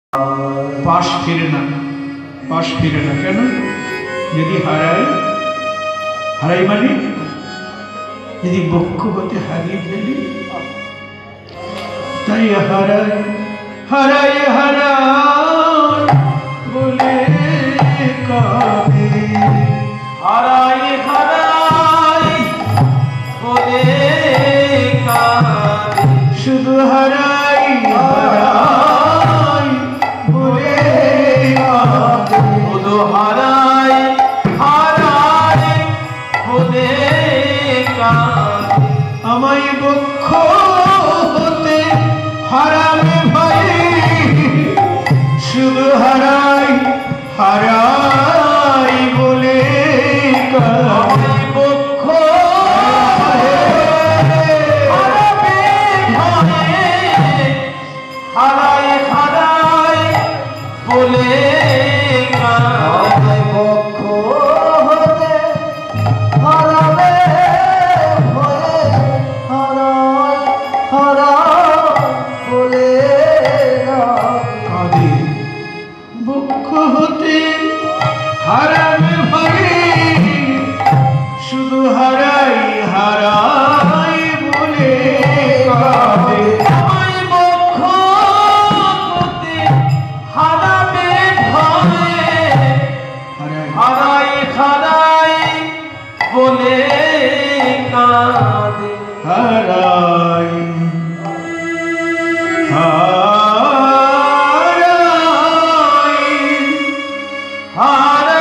পাশ ফিরে না, পাশ ফিরে না। কেন? যদি হারাই, হারাই মানে যদি বক্ষ হতে হারিয়ে ফেলি, তাই হারাই হারাই হারাই বলে কাঁদে, হারাই হারাই বলে কাঁদে, শুধু হারাই হারাই বলে কাঁদে, শুধু হারাই হারাই বলে কাঁদে। আমায় বক্ষ হতে হারাবে ভাই, শুধু হারাই হারাই বলে কাঁদে। আমায় বক্ষ হারাবে ভয়ে, হারাই হারাই বলে কাঁদে। বক্ষ হতে হারাবে ভয়ে, হারাই হারাই বলে কাঁদে, বক্ষ হতে হারাবে ভাই, শুধু হারাই হারাই বলে কাঁদে। আমায় বক্ষ হতে হারাবে ভয়ে, হারাই হারাই হারাই বলে কাঁদে। হারাই হারাই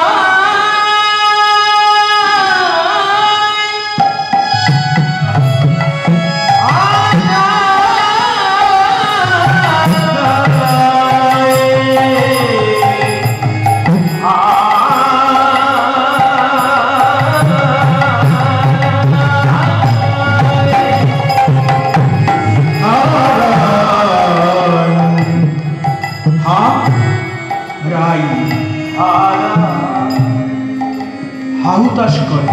রাই হাহুতাশ করে,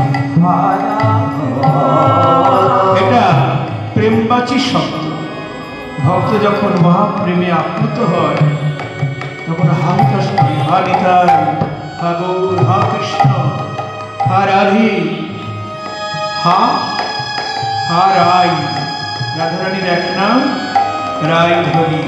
এটা প্রেমবাচী শব্দ। ভক্ত যখন মহাপ্রেমে আপ্লুত হয় তখন হাহুতাশ করে, হা নিতাই, হা গৌর, হা কৃষ্ণ, হা রাধি, হা হা রাই। রাধারানীর এক নাম রাই ধ্বনি।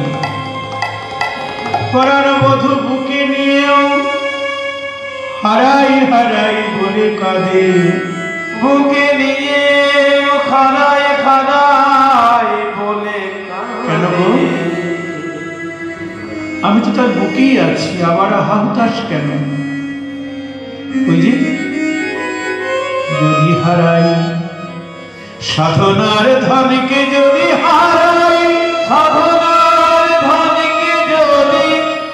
পরাণ বধূ বুকে নিয়েও হারাই হারাই বলে কাঁদে, বুকে নিয়ে খানায় খানায় বলে কেন গো? কাঁদে। আমি তো তার বুকেই আছি, আবার হাহুতাশ কেন? ওই যে যদি হারাই সাধনার ধনকে, যদি হারাই সাধনার ধনকে যদি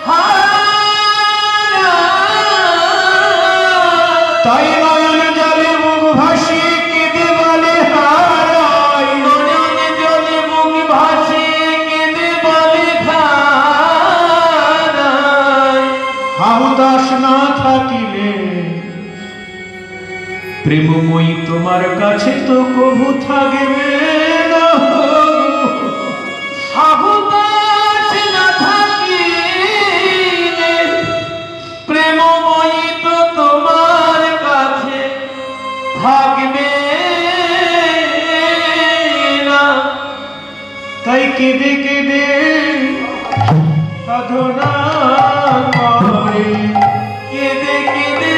হারাই, তাই নয়ন জলে মুখ ভাসিয়ে কেঁদে বলে হারাই। নয়ন জলে মুখ ভাসিয়ে কেঁদে বলে হারাই। হাহুতাশ না থাকিলে প্রেমময়ী তোমার কাছে তো কভু থাকবে না। সাহুদাস না থাকিলে প্রেমময়ী তো তোমার কাছে থাকবে না। তাই কেঁদে কেঁদে সাধনা করে, কেঁদে কেঁদে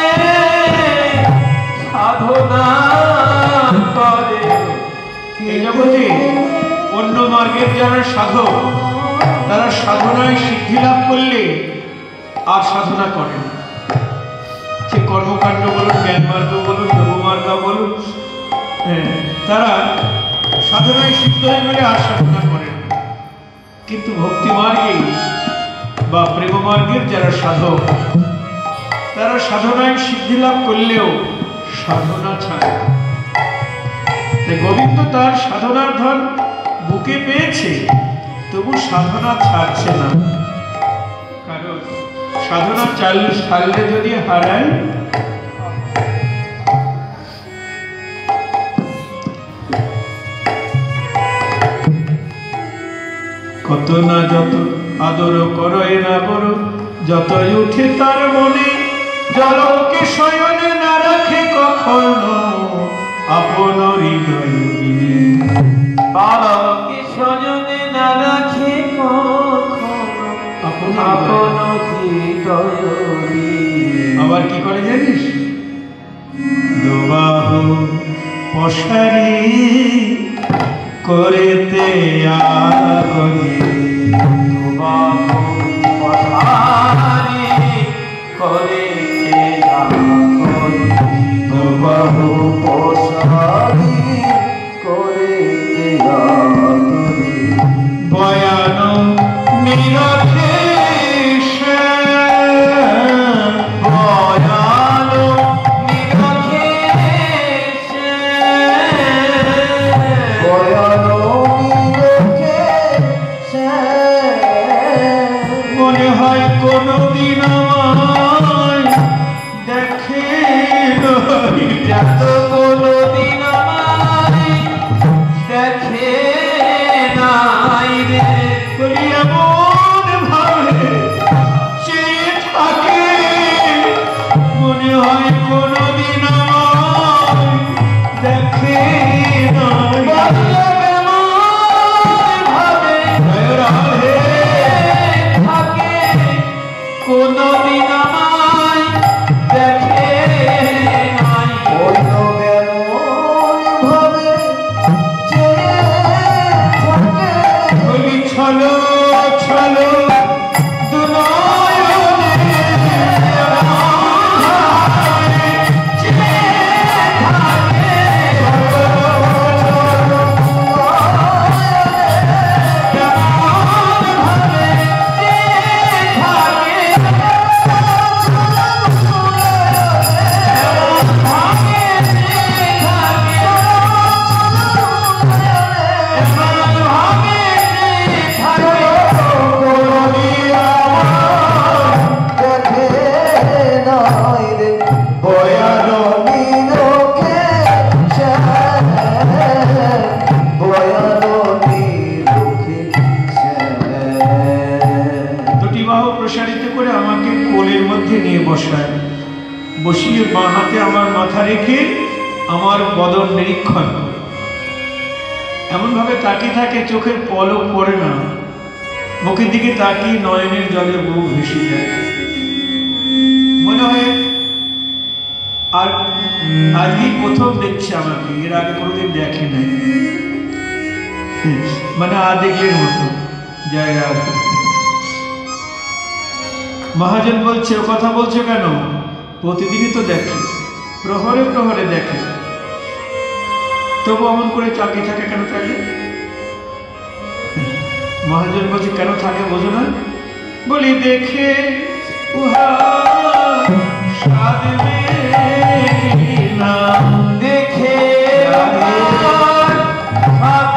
সাধনা করে। এই জগতে অন্য মার্গের যারা সাধক, তারা সাধনায় সিদ্ধি লাভ করলে আর সাধনা করেন। সে কর্মকাণ্ড বলুন, জ্ঞান মার্গ বলুন, যোগমার্গ বলুন, তারা সাধনায় সিদ্ধ হয়ে গেলে আর সাধনা করেন। কিন্তু ভক্তি মার্গে বা প্রেম মার্গের যারা সাধক, তারা সাধনায় সিদ্ধি লাভ করলেও সাধনা ছাড়ে। তাই গোবিন্দ তার সাধনার ধন বুকে পেয়েছে, তবু সাধনা ছাড়ছে না। কারণ সাধনা ছাড়লে যদি হারায়, কত না যত আদর করয় না করো যতই উঠে তার মনে, জলকে শয়নে না রাখে কখনো আপন হৃদয় দিনে। বালকে স্বজনে না রাখে কখনো আপন আপন হৃদয় দিনে। আবার কি করে জানিস? দুবাহু পশারি করেতে আগনি, দুবাহু পশারি করেতে আগনি, দুবাহু পশারি করেতে আগনি, বয়ান নিরখে বয়ান নিরখে বয়ানো নিরখে সে। মনে হয় কোনদিন আমায় দেখে নাই, যত কোনদিন আমায় দেখে নাই রে। বলি এমন ভাবে চেয়ে থাকে, মনে হয় কোনদিন আমায় দেখে নাই। ভাবে রাধে থাকে কোনদিন আমায় দেখে নাই। অন্য এমন ভাবে চেয়ে থাকে, বলি ছলো ছলো দুনয়নে দেখে নাই রে। বয়ানো নিরখে সে, বয়ানো নিরখে সে। দুটি বাহু প্রসারিত করে আমাকে কোলের মধ্যে নিয়ে বসায়, বসিয়ে বাঁ হাতে আমার মাথা রেখে আমার বদন নিরীক্ষণ করে। এমন ভাবে তাকিয়ে থাকে চোখের পলক পড়ে না, মুখের দিকে তাকিয়ে নয়নের জলে বুক ভেসে যায়। মনে হয় আর আজকেই প্রথম দেখছে আমাকে, এর আগে কোনোদিন দেখে নাই। মানে দেখলেন মতো জায়গা আছে। মহাজন বলছে, ও কথা বলছো কেন? প্রতিদিনই তো দেখে, প্রহরে প্রহরে দেখে, তবু অমন করে চাকরি থাকে কেন থাকে? মহাজন বলছে, কেন থাকে বোঝো না? বলি দেখে উহা স্বাদ মেলে না, দেখে আমার হাত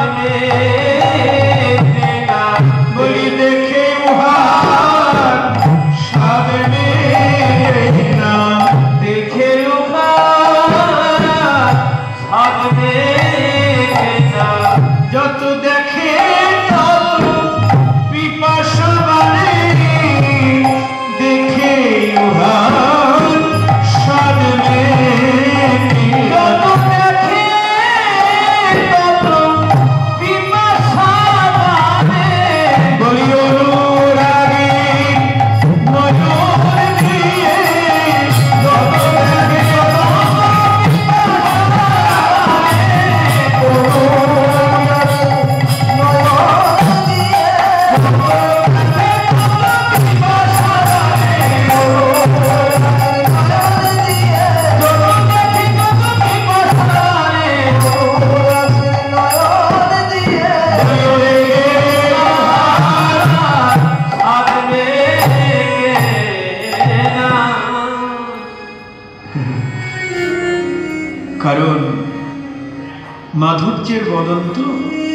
মেলে না। বলি দেখে উহা স্বাদ মেলে না, দেখে লোকার হাত মেলে না। যত দেখে তত পিপাসা বাড়ে, দেখে উহার স্বাদ মেলে না। যত দেখে তত পিপাসা বাড়ে। বলি অনুরাগী নয়ন দিয়ে যত দেখে তত হাত মেলে না। কারণ মাধুর্যের বদন তো,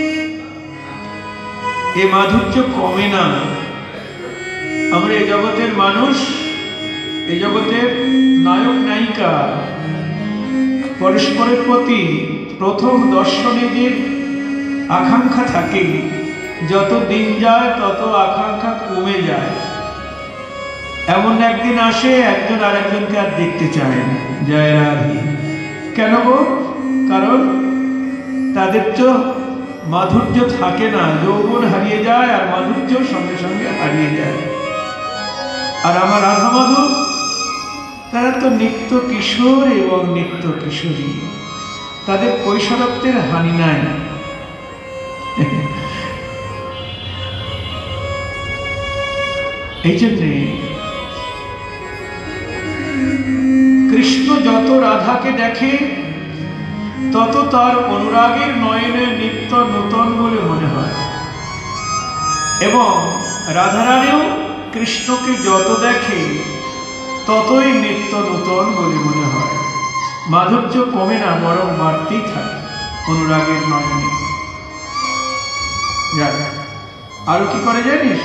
এ মাধুর্য কমে না। আমরা এই জগতের মানুষ, এই জগতের নায়ক নায়িকা, পরস্পরের প্রতি প্রথম দর্শনে যে আকাঙ্ক্ষা থাকে যত দিন যায় তত আকাঙ্ক্ষা কমে যায়। এমন একদিন আসে একজন আরেকজনকে আর দেখতে চায় না। জয় রাধে। কেন গো? কারণ তাদের তো মাধুর্য থাকে না, যৌবন হারিয়ে যায় আর মাধুর্য সঙ্গে সঙ্গে হারিয়ে যায়। আর আমার রাধা মাধব তারা তো নিত্য কিশোর এবং নিত্য কিশোরী, তাদের কৈশোরত্বের হানি নাই। এই জন্যে কৃষ্ণ যত রাধাকে দেখে তত তার অনুরাগের নয়নে নিত্য নূতন বলে মনে হয়, এবং রাধারানীও কৃষ্ণকে যত দেখে ততই নিত্য নূতন বলে মনে হয়। মাধুর্য কমে না, বরং বাড়তেই থাকে অনুরাগের নয়নে। আরো কি করে জানিস?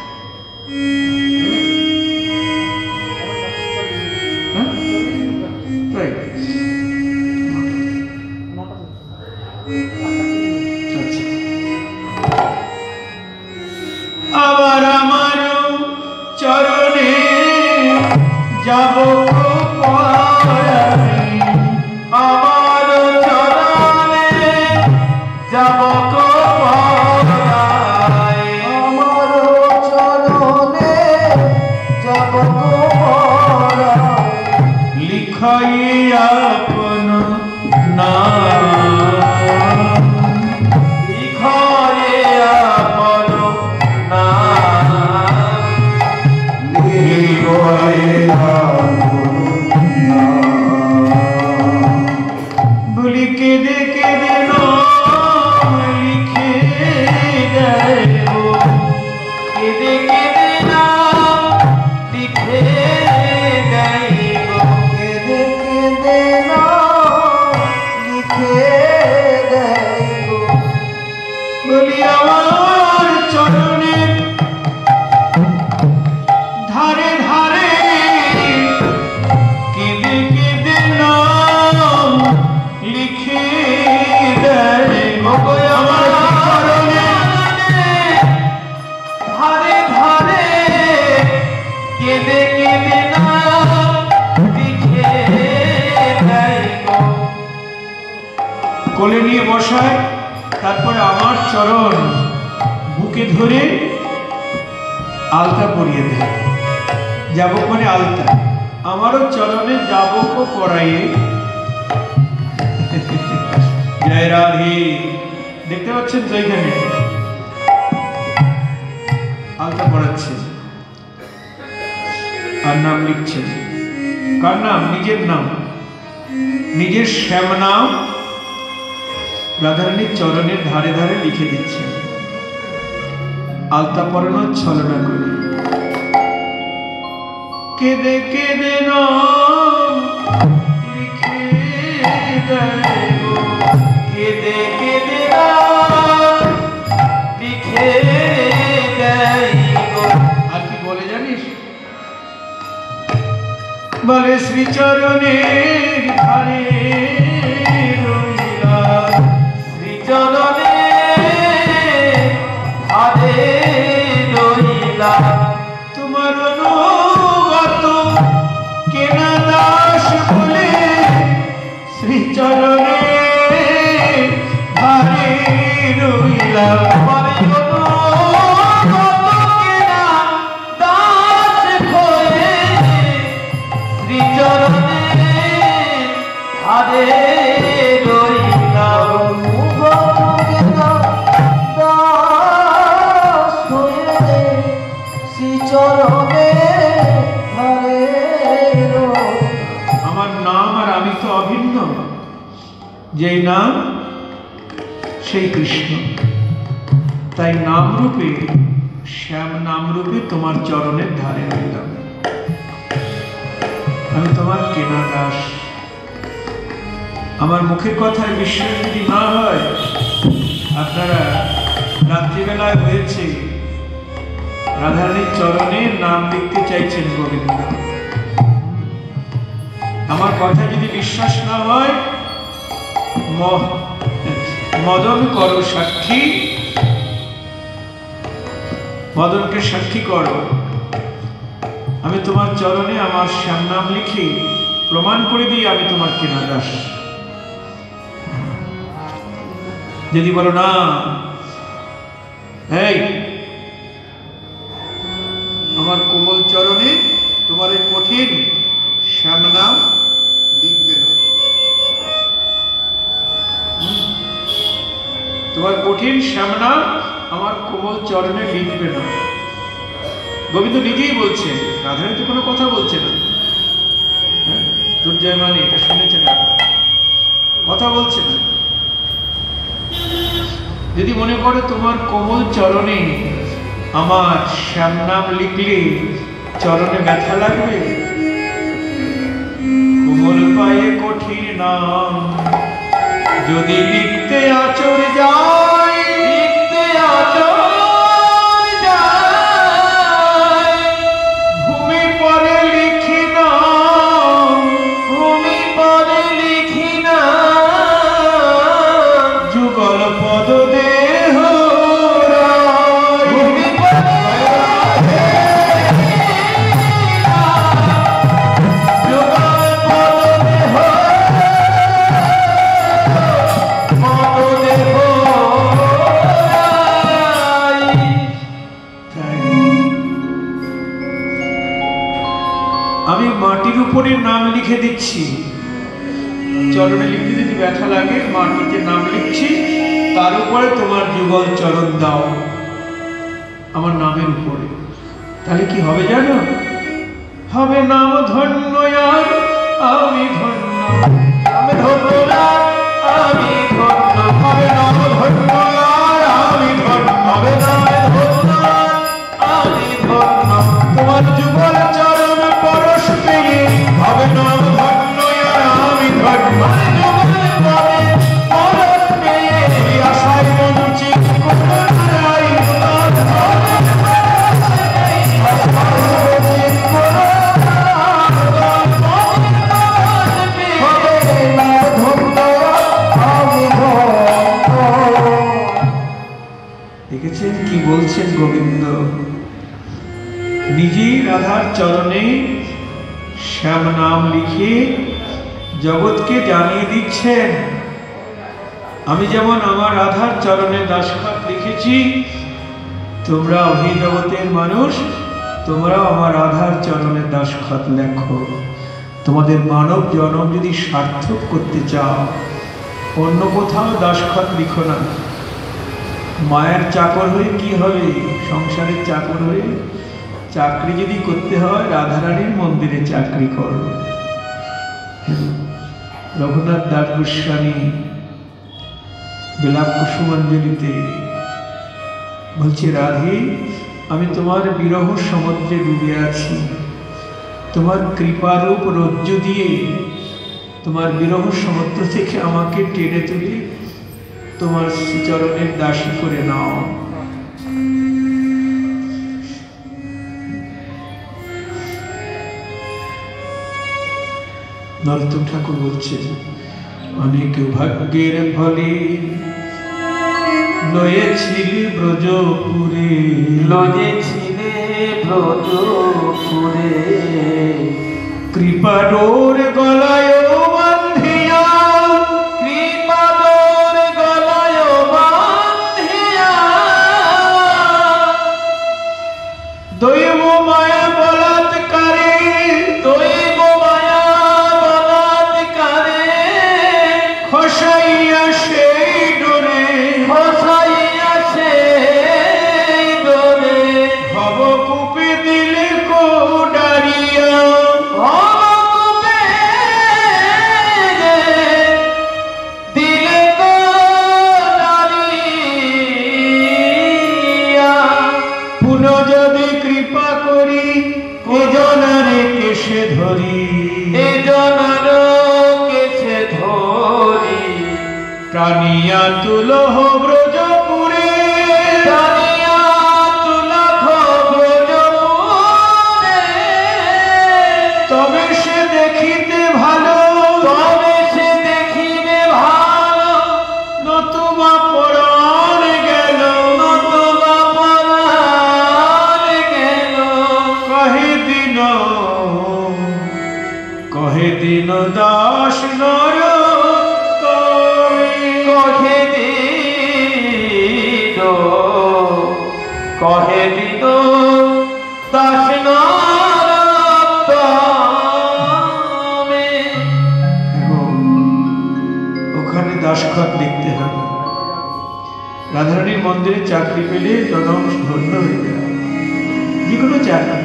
আবার আমার চরণে যাব পরাই, আমার চরণে যাব পরাই, আমার চরণে যাব পরাই, লিখাই আপন নাম, লিখয়ে আপন নাম, লিখয়ে আপন নাম। বলি কেঁদে কেঁদে নাম লিখে দেব, কেঁদে কেঁদে নাম লিখে দেব, কেঁদে কেঁদে নাম লিখে দেব। বলি আমার চরণের ধারে ধারে কেঁদে কেঁদে নাম লিখে দেব। আমার চরণের ধারে ধারে কেঁদে কেঁদে নাম লিখে দেব, কোলে নিয়ে বসায়, তারপরে আমার চরণ বুকে ধরে আলতা পরিয়ে দেয়। যাবক মানে আলতা, আমারও চরণে যাবক পরাইয়ে। জয় রাধে। দেখতে পাচ্ছেন তো এখানে আলতা পড়াচ্ছে আর নাম লিখছেন। কার নাম? নিজের নাম, নিজের শ্যাম নাম রাধারানীর চরণের ধারে ধারে লিখে দিচ্ছেন, আলতা পরানোর ছলনা করে। কেঁদে কেঁদে নাম লিখে দেব, কেঁদে কেঁদে নাম লিখে দেব। আর কি বলে জানিস? বলে শ্রীচরণের ধারে রইলাম, শ্রীচরণে ধারে রইলাম, তোমার অনুগত কেনা দাস বলে শ্রীচরণে ধারে রইলাম। আমার অনুগত কেনা দাস হয়ে শ্রীচরণে ধারে রইলাম, আমার নাম আর আমি তো অভিন্ন, যেই নাম সেই কৃষ্ণ। তাই নাম রূপে, শ্যাম নাম রূপে তোমার চরণের ধারে রইলাম। আমি তোমার কেনা দাস। আমার মুখের কথায় বিশ্বাস যদি না হয়, আপনারা রাত্রিবেলায় হয়েছে রাধারানীর চরণে নাম লিখতে চাইছেন গোবিন্দ। আমার কথা যদি বিশ্বাস না হয়, মদন করো সাক্ষী, মদনকে সাক্ষী করো, আমি তোমার চরণে আমার শ্যাম নাম লিখে প্রমাণ করে দিই আমি তোমার কেনা দাস। যদি বলো না, এই আমার কোমল চরণে তোমার এই কঠিন শ্যাম নাম লিখবে না, তোমার কঠিন শ্যাম নাম আমার কোমল চরণে লিখবে না। গোবিন্দ নিজেই বলছেন, রাধারানী তো কোনো কথা বলছে না। দুর্জয়মানি এটা শুনেছে না, কথা বলছে না। যদি মনে করো তোমার কোমল চরণে আমার শ্যাম নাম লিখলে চরণে ব্যথা লাগবে, কোমল পায়ে কঠিন নাম যদি লিখতে আচর যায়, লিখতে আচর যায়, ভূমি পরে লিখি না, ভূমি পরে লিখি না, যুগল পদ দেহ ভূমি পরে যুগল পদ দেহ আমি মাটির উপরে নাম লিখে দিচ্ছি, চরণে লিখতে যদি ব্যথা লাগে মাটিতে নাম লিখছি, তার উপরে তোমার যুগল চরণ দাও আমার নামের উপরে। তাহলে কি হবে জানো? হবে নাম ধন্য আর আমি ধন্য, আমি ধন্য না আমি ধন্য, হবে নাম ধন্য আর আমি ধন্য, হবে নাম ধন্য আমি ধন্য, তোমার যুগল চরণ পরশ পেয়ে হবে নাম ধন্য আর আমি ধন্য, যুগল পদে পরশ পেয়ে আশায় বঞ্চিত কোনো নাই, দেখেছেন কি বলছেন গোবিন্দ? নিজেই রাধার চরণে শ্যাম নাম লিখে জগৎকে জানিয়ে দিচ্ছেন, আমি যেমন আমার রাধার চরণে দাসখত লিখেছি, তোমরা অহি জগতের মানুষ, তোমরাও আমার রাধার চরণে দাসখত লেখো। তোমাদের মানব জনম যদি সার্থক করতে চাও অন্য কোথাও দাসখত লিখো না। মায়ের চাকর হয়ে কি হবে? সংসারের চাকর হয়ে চাকরি যদি করতে হয় রাধারানীর মন্দিরে চাকরি করো। রঘুনাথ দাস গোস্বামী বিলাপ কুসুমাঞ্জলিতে বলছে, রাধে আমি তোমার বিরহ সমুদ্রে ডুবে আছি, তোমার কৃপারূপ রজ্জু দিয়ে তোমার বিরহ সমুদ্র থেকে আমাকে টেনে তুলে তোমার শ্রীচরণের দাসী করে নাও। নরোত্তম ঠাকুর বলছে, অনেক ভাগ্যের ফলে লয়েছিলে ব্রজপুরে, লয়েছিলে ব্রজপুরে, কৃপাডোর গলায় বান্ধিয়া, কৃপাডোর গলায় বান্ধিয়া, দৈব মায়া বলাৎকারে, দৈব মায়া বলাৎকারে, খসাইয়া সেই ডোরে, খসাইয়া সেই ডোরে, ভবকূপে দিলে কোডারিয়া, ভবকূপে দিলে কোডারিয়া, পুনঃ যদি কৃপা করি এজনারে কেশে ধরি, এজনার কেছে ধরি, প্রাণিয়া তুলহ ব্রজপুরে, টানিয়া তুলখ ব্রজপুরে, তবে সে দেখিতে ভালো, তবে সে দেখিবে ভালো, নতুবা পরাণ গেল, নতুবা পরাণ কহে দিত দাস নরোত্তমে। ওখানে দাসখত লিখতে হবে। রাধারানীর মন্দিরে চাকরি পেলে জনম ধন্য হয়ে যায়, যে কোনো চাকরি,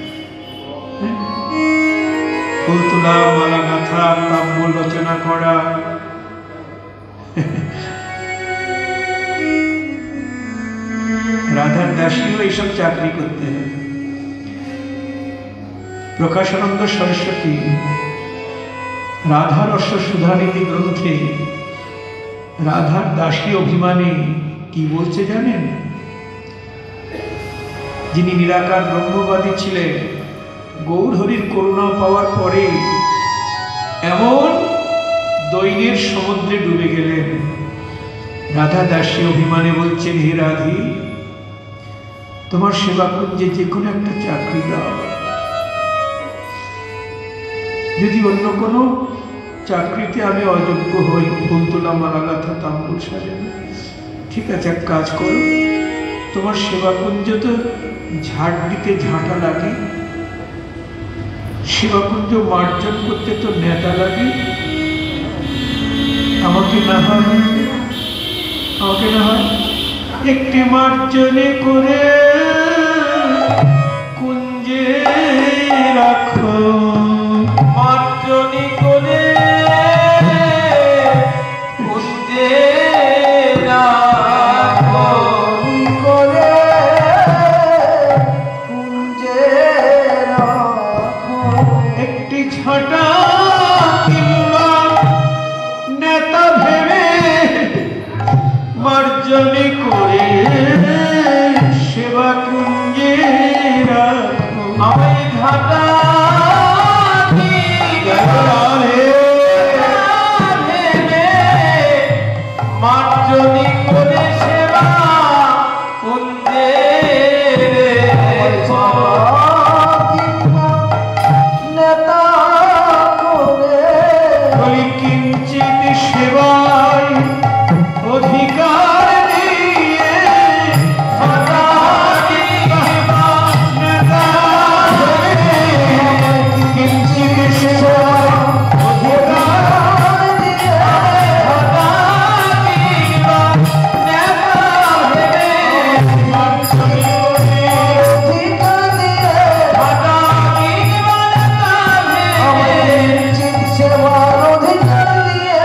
ফুল তোলা, মালা গাঁথা, তাম্বুল রচনা করা, রাধার দাসীও এইসব চাকরি করতে হবে। প্রকাশানন্দ সরস্বতী রাধার রস সুধানিধি গ্রন্থে রাধার দাসী অভিমানে কি বলছে জানেন? যিনি নিরাকার ব্রহ্মবাদী ছিলেন, গৌরহরির করুণা পাওয়ার পরে এমন দৈন্যের সমুদ্রে ডুবে গেলেন। রাধা দাসী অভিমানে বলছেন, হে রাধি, তোমার সেবা কুঞ্জে যে কোনো একটা চাকরি দাও। যদি অন্য কোনো চাকরিতে আমি অযোগ্য হই, ফুল তোলা, মালা গাঁথা, তাম্বুল সাজানো, ঠিক আছে, এক কাজ করো, তোমার সেবা কুঞ্জ তো ঝাড় দিতে ঝাঁটা লাগে, সেবা কুঞ্জ মার্জন করতে তো নেতা লাগে, আমাকে না হয় একটি মার্জনে করে কুঞ্জে রাখো, মার্জনী করে কুঞ্জে রাখো, করে কুঞ্জে রাখো। একটি ঝাঁটা কিংবা নেতা ভেবে মার্জনে করে সেবা কুঞ্জে রাখো। আমি ঘাটা মার্জনী করে সেবা কুঞ্জে রেখো। নেতা করে বলি কিঞ্চিত সেবায় অধিকার দিয়ে কিঞ্চিত সেবায় সেবার অধিকার দিয়ে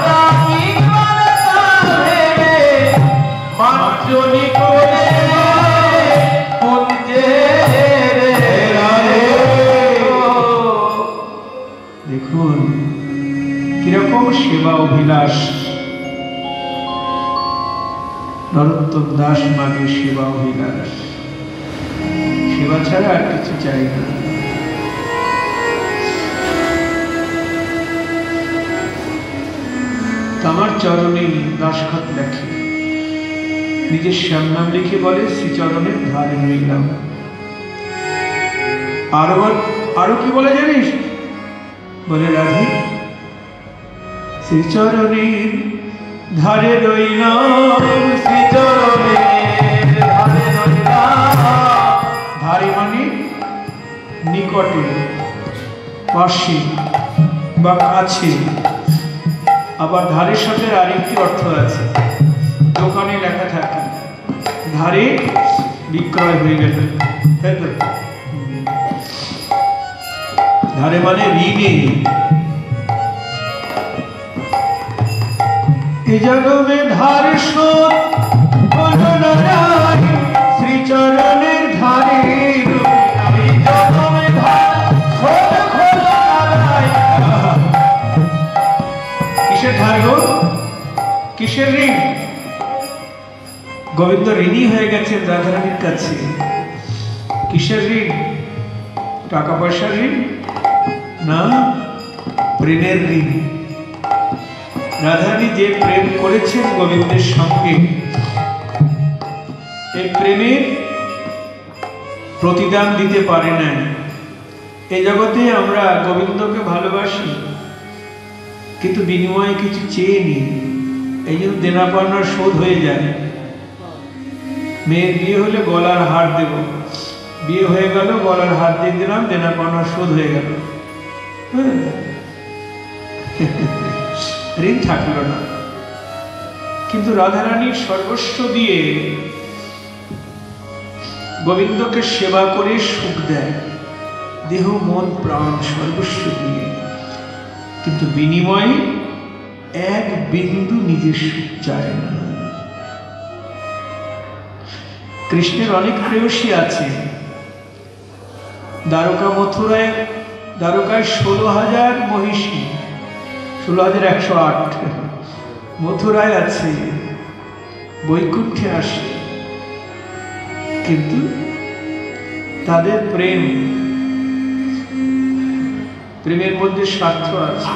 মার্জনী করে কুঞ্জে রেখো। দেখুন কিরকম সেবা অভিলাষ। নরোত্তম দাস মাগে সেবা অভিলাষ, সেবা ছাড়া আর কিছু চাই না। আমার চরণে দাসখত লেখে, নিজের শ্যাম নাম লিখে বলে, শ্রীচরণের ধারে রইলাম। আরো কি বলে জানিস? বলে, রাধি, শ্রীচরণের ধারে রইলাম, শ্রীচরণের ধারে রইলাম। ধারে মানে নিকটে, পাশে বা কাছে। আবার ধারের সাথে আরেকটি অর্থ আছে, দোকানে লেখা থাকে ধারে বিক্রয় হয়ে গেল, তাই তো? ধারে মানে ঋণে। এ জগমে ধার শোধ হলো না নাই, শ্রীচরণের ধারে আমি জগমে ধার শোধ হলো না নাই। কিসের ধার গো? কিসের ঋণ? গোবিন্দ ঋণী হয়ে গেছেন রাধারানীর কাছে। কিসের ঋণ? টাকা পয়সার ঋণ না, প্রেমের ঋণ। রাধারানী যে প্রেম করেছেন গোবিন্দের সঙ্গে, এই প্রেমের প্রতিদান দিতে পারে না। এই জগতে আমরা গোবিন্দকে ভালোবাসি, কিন্তু বিনিময়ে কিছু চেয়ে নিই, এই জন্য দেনা পাওনার শোধ হয়ে যায়। মেয়ের বিয়ে হলে গলার হার দেব, বিয়ে হয়ে গেল গলার হার দিয়ে দিলাম, দেনা পাওনা শোধ হয়ে গেল, ঋণ থাকলো না। কিন্তু রাধারানীর সর্বস্ব দিয়ে গোবিন্দকে সেবা করে সুখ দেয়, দেহ মন প্রাণ সর্বস্ব দিয়ে, কিন্তু বিনিময়ে এক বিন্দু নিজের সুখ চায় না। কৃষ্ণের অনেক প্রেয়সী আছে। দ্বারকা মথুরায়, দ্বারকায় 16,000 মহিষী, 16,108, মথুরায় আছে, বৈকুণ্ঠে আসে, কিন্তু তাদের প্রেমের মধ্যে স্বার্থ আছে।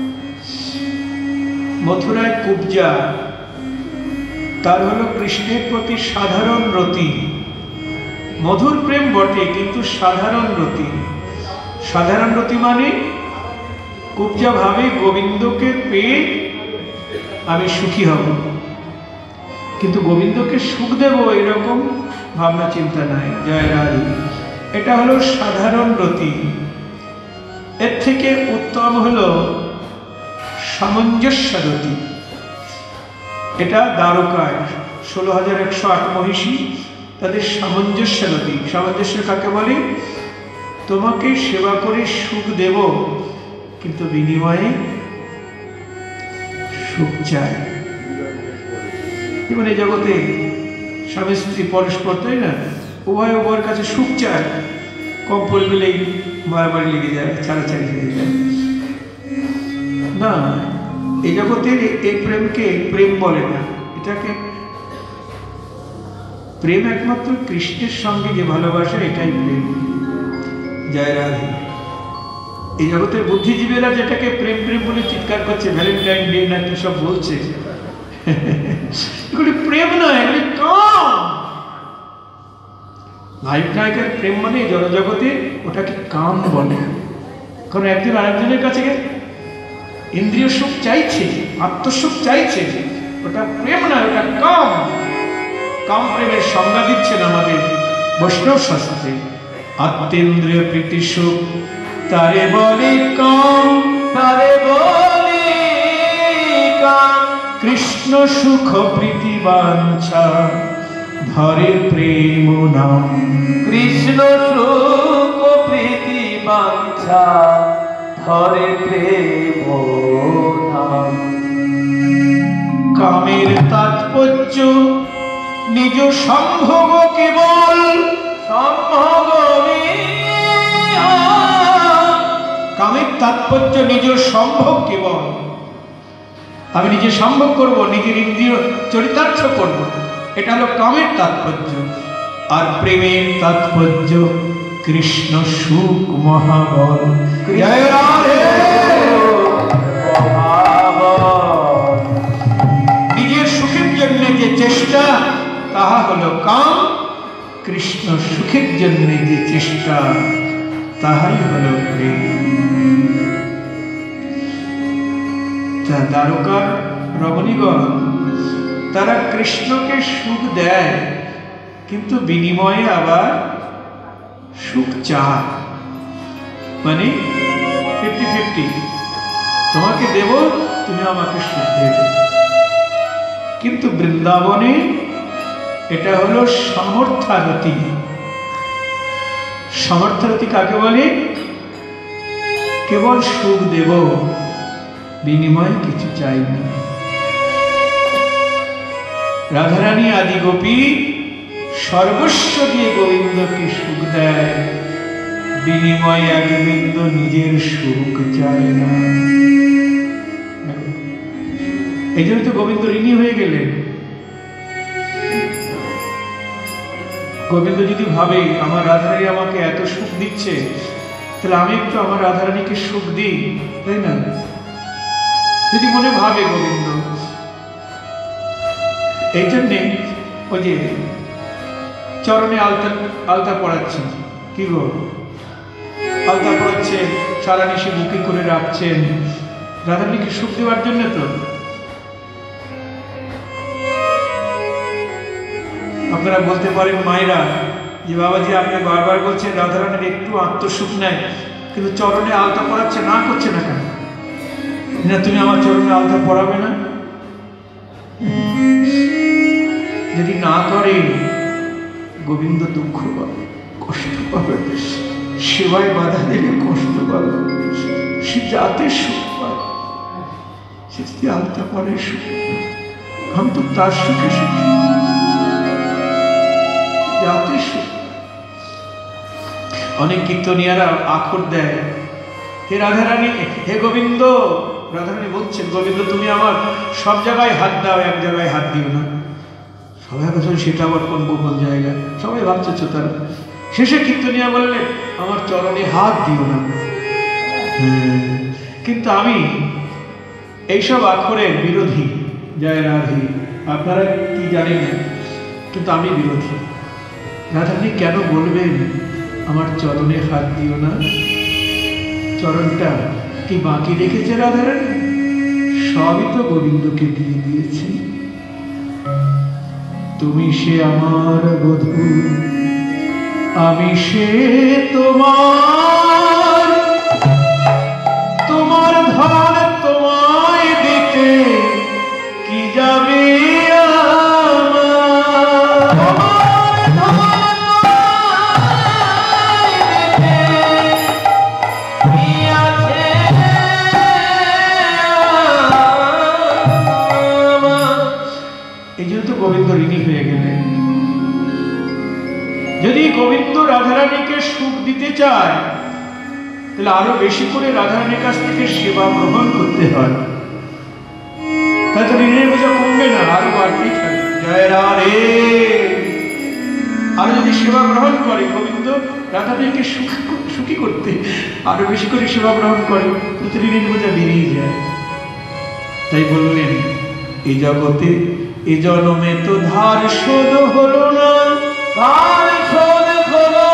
মথুরায় কুব্জা, তার হলো কৃষ্ণের প্রতি সাধারণ রতি, মধুর প্রেম বটে কিন্তু সাধারণ রতি। সাধারণ রতি মানে কুব্জা ভাবে গোবিন্দকে পেয়ে আমি সুখী হব, কিন্তু গোবিন্দকে সুখ দেব এরকম ভাবনা চিন্তা নাই। জয় রাধে, এটা হলো সাধারণ রতি। এর থেকে উত্তম হলো সামঞ্জস্য রতি। এটা দ্বারকায় 16,108 মহিষী, তাদের সামঞ্জস্য রতি। সামঞ্জস্য কাকে বলে? তোমাকে সেবা করে সুখ দেব, কিন্তু বিনিময়ে সুখ চাই। মানে জগতে স্বামী স্ত্রী পরস্পর, তাই না, উভয় উভয়ের কাছে সুখ চায়, কম পড়ে গেলেই মারামারি লেগে যায়, ছাড়াছাড়ি লেগে যায় না। এই জগতের এই প্রেমকে প্রেম বলে না, এটাকে প্রেম একমাত্র কৃষ্ণের সঙ্গে যে ভালোবাসা, এটাই প্রেম। জয় রাধে। এই জগতের বুদ্ধিজীবীরা যেটাকে প্রেম প্রেম বলে চিৎকার করছে, ভ্যালেন্টাইন ডে না কি সব বলছে, এগুলি প্রেম নয়, এগুলি কাম। নায়ক নায়িকার প্রেম মানে জনজগতে ওটাকে কাম বলে। কারণ একজন আরেকজনের কাছে ইন্দ্রিয় সুখ চাইছে, আত্মসুখ চাইছে, ওটা প্রেম নয়, ওটা কাম। কাম প্রেমের সংজ্ঞা দিচ্ছেন আমাদের বৈষ্ণব শাস্ত্রে। আত্মেন্দ্রিয় প্রীতি সুখ তারে বলে কাম, তারে বলি কাম। কৃষ্ণ সুখ প্রীতি বাঞ্ছা ধরে প্রেম নাম। কৃষ্ণ সুখ প্রীতি বাঞ্ছা ধরে প্রেম নাম। কামের তাৎপর্য নিজ সম্ভোগ কেবল, সম্ভোগী কামের তাৎপর্য নিজ সম্ভোগ কেবল। আমি নিজে সম্ভোগ করব, নিজের ইন্দ্রিয় চরিতার্থ করব, এটা হলো কামের তাৎপর্য। আর প্রেমের তাৎপর্য কৃষ্ণ সুখ মহাবল। জয় রাধে। নিজের সুখের জন্য যে চেষ্টা, তাহা হলো কাম। কৃষ্ণ সুখের জন্য যে চেষ্টা, তাহাই হলো প্রেম। দ্বারকার রমণীগণ তারা কৃষ্ণকে সুখ দেয়, কিন্তু বিনিময়ে আবার সুখ চায়। মানে 50-50, তোমাকে দেব, তুমি আমাকে সুখ দেবে। কিন্তু বৃন্দাবনে এটা হলো সমর্থারতি। সমর্থারতি কাকে বলে? কেবল সুখ দেব, বিনিময়ে কিছু চাই না। রাধারানী আদি গোপী সর্বস্ব দিয়ে গোবিন্দকে সুখ দেয়, বিনিময়ে এক বিন্দু নিজের সুখ চায় না। এই জন্য তো গোবিন্দ ঋণী হয়ে গেলেন। গোবিন্দ যদি ভাবে আমার রাধারানী আমাকে এত সুখ দিচ্ছে, তাহলে আমি একটু আমার রাধারানীকে সুখ দিই, তাই না? যদি মনে ভাবে গোবিন্দ, এই জন্যে ওই যে চরণে আলতা পড়াচ্ছেন, কি গো, আলতা পড়াচ্ছেন, সারা নিশি বুকি করে রাখছেন, রাধারানীকে সুখ দেওয়ার জন্য তো। আপনারা বলতে পারেন মায়েরা যে বাবাজি আপনি বারবার বলছেন রাধারানীর একটু আত্মসুখ নেয়, কিন্তু চরণে আলতা পড়াচ্ছে না, করছে না কেন? না তুমি আমার চরণে আলতা পড়াবে না? যদি না করে গোবিন্দ দুঃখ পাবে, কষ্ট পাবে, সেবায় বাধা দিলে কষ্ট পাবে, সে যাতে সুখ পায়, সে যদি আলতা পড়ে সুখ। আমি তো তার সুখে সুখী, যাতে সুখ। অনেক কীর্তনিয়ারা আখর দেয়, হে রাধারানী, হে গোবিন্দ। রাধারানী বলছেন, গোবিন্দ তুমি আমার সব জায়গায় হাত দাও, এক জায়গায় হাত দিও না। সবাই বলছেন সেটা আবার কোন গোপন জায়গা, সবাই ভাবছে তারা। শেষে কীর্তনিয়া বললেন আমার চরণে হাত দিও না। কিন্তু আমি এইসব আখরের বিরোধী, জয় রাধে। আপনারা কি জানেন না, কিন্তু আমি বিরোধী। রাধারানী কেন বলবেন আমার চরণে হাত দিও না? চরণটা কি বাকি রেখেছে রাধারানী? সবই তো গোবিন্দকে দিয়ে দিয়েছি। তুমি সে আমার বধূ, আমি সে তোমার, তোমার ধন তোমায় দিতে কি যাবে গোবিন্দ ঋণী হয়ে গেলেন। যদি গোবিন্দ রাধারানীকে সুখ দিতে চায় তাহলে আরো বেশি করে রাধারানীর কাছ থেকে সেবা গ্রহণ করতে হয়, তাতে ঋণের বোঝা কমবে না, আরো বাড়তেই থাকবে। জয় রাধে। আরো যদি সেবা গ্রহণ করে গোবিন্দ রাধারানীকে সুখী করতে, আরো বেশি করে সেবা গ্রহণ করে, তাতে ঋণের বোঝা বেড়েই যায়। তাই বললেন এই জগতে এ জন্মে তো ধার শোধ হলো না, ধার শোধ হলো,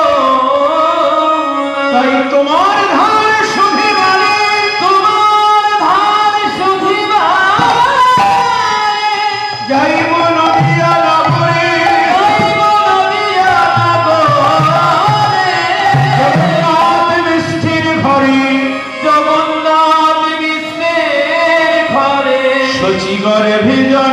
তাই তোমার ধার শোধিবারে, তোমার ধার শোধিবারে যাইব নদিয়া নগরে, যাইব নদিয়া নগরে, জগন্নাথ মিষ্টির ঘরে, জগন্নাথ মিষ্টির ঘরে, শচী ঘরে ভিজন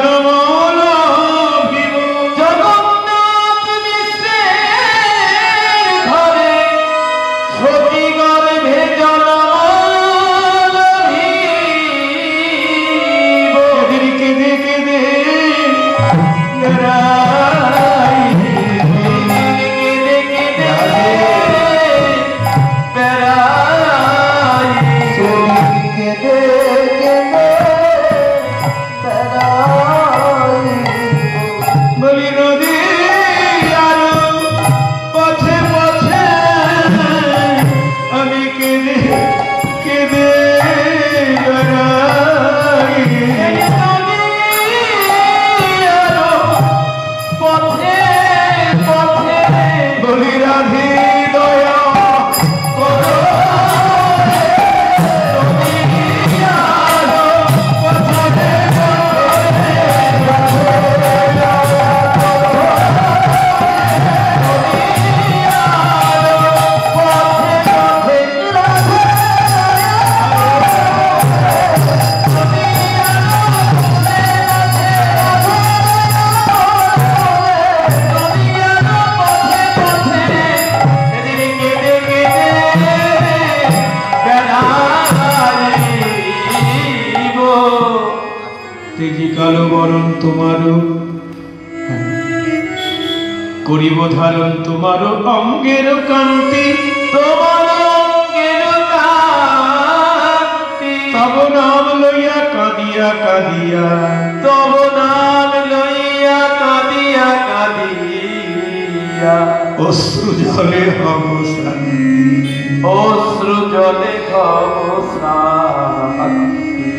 করিব ধারণ তোমার অঙ্গের কান্তি, তোমার অঙ্গের কান্তি, তব নাম লইয়া কাঁদিয়া কাঁদিয়া, তব নাম লইয়া কাঁদিয়া কাঁদিয়া, অশ্রু জলে হব শান্তি, অশ্রু জলে হব শান্তি।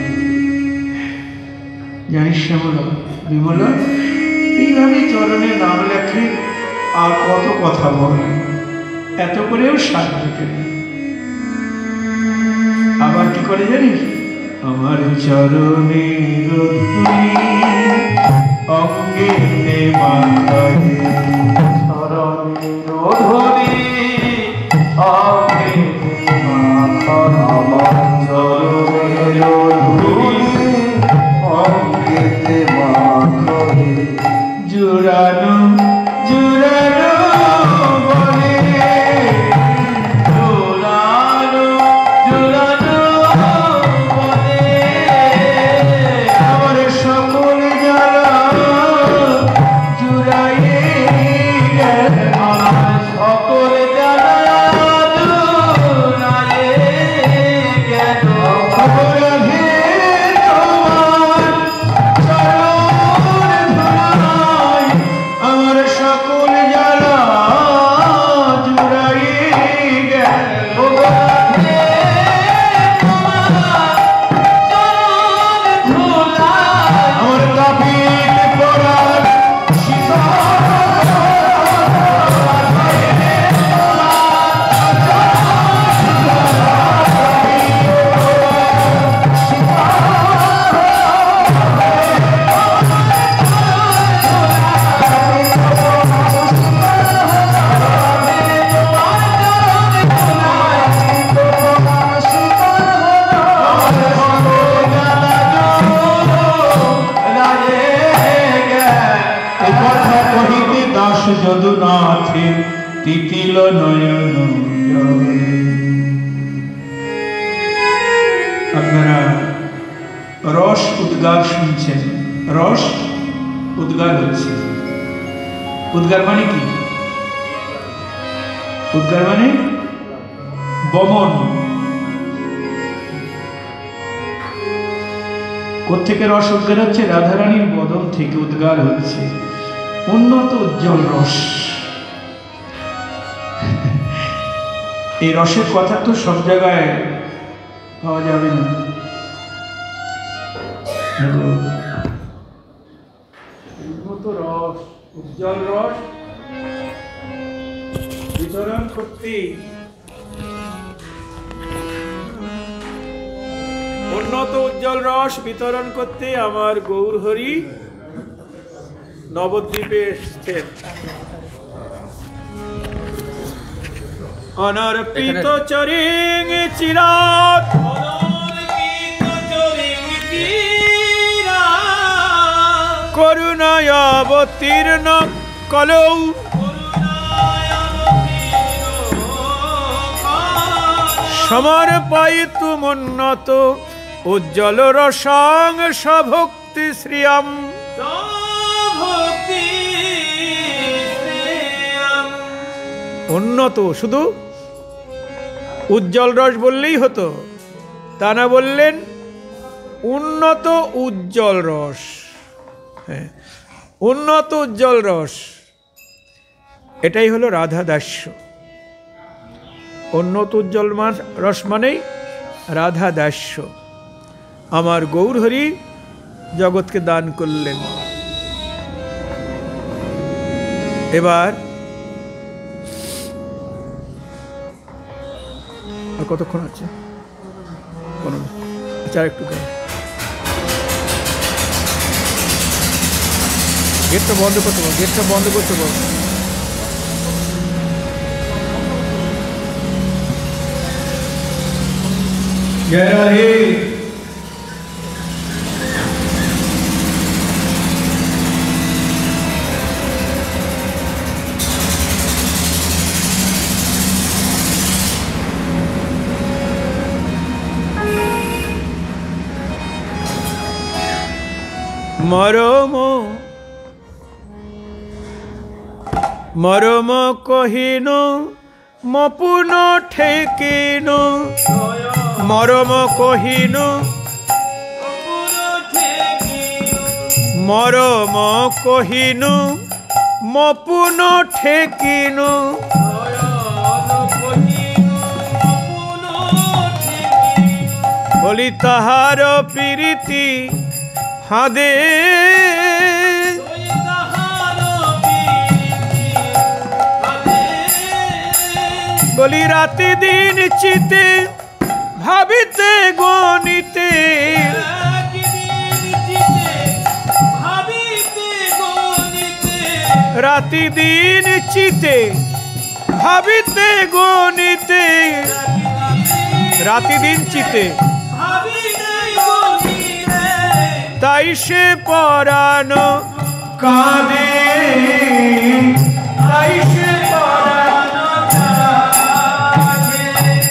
জানিস শ্যামলা, বিমলা, এইভাবে চরণে নাম লেখে আর কত কথা বলে, এত করেও শান্তি কেন? আবার কি করে জানিস? আমার চরণে অঙ্গে মাথায় রস যদুনাথে তিতিল নয়ন জলে। আপনারা রস উদ্গার শুনছেন, রস উদ্গার হচ্ছে। উদ্গার মানে কি? উদ্গার মানে বমন। কোত্থেকে রস উদ্গার হচ্ছে? রাধারানীর বদন থেকে উদ্গার হচ্ছে উন্নত উজ্জ্বল রস। এই রসের কথা তো সব জায়গায় পাওয়া যাবে না। উন্নত রস, উজ্জ্বল রস বিতরণ করতে, উন্নত উজ্জ্বল রস বিতরণ করতে আমার গৌর হরি নবদ্বীপে এসছেন। অনর্পিত চরিং চিরাত, করুণায় অবতীর্ণ কলৌ, সমর্পয়িতুমুন্নত উজ্জ্বল রসং সভক্তি শ্রিয়ম। উন্নত শুধু উজ্জ্বল রস বললেই হতো, তা না, বললেন উন্নত উজ্জ্বল রস। হ্যাঁ, উন্নত উজ্জ্বল রস, এটাই হলো রাধা দাস্য। উন্নত উজ্জ্বল রস মানেই রাধা দাস্য। আমার গৌর হরি জগৎকে দান করলেন। এবার আর কতক্ষণ আছে? আচ্ছা, একটু গেটটা বন্ধ করতে পারবো, গেটটা বন্ধ করতে পারবো। জয় রাধে। মরম মরম কহিন মপুন ঠেকিন, মরম কহিন মরম কহিন মপুন ঠেকিন, বলি তাহার প্রীতি হাদে, বলি রাতি দিন চিতে ভাবিতে গণিতে, রাতি দিন চিতে ভাবিতে গণিতে, রাতি দিন চিতে তাই সে পরানো কাঁদে, তাই সে পরানো কাঁদে।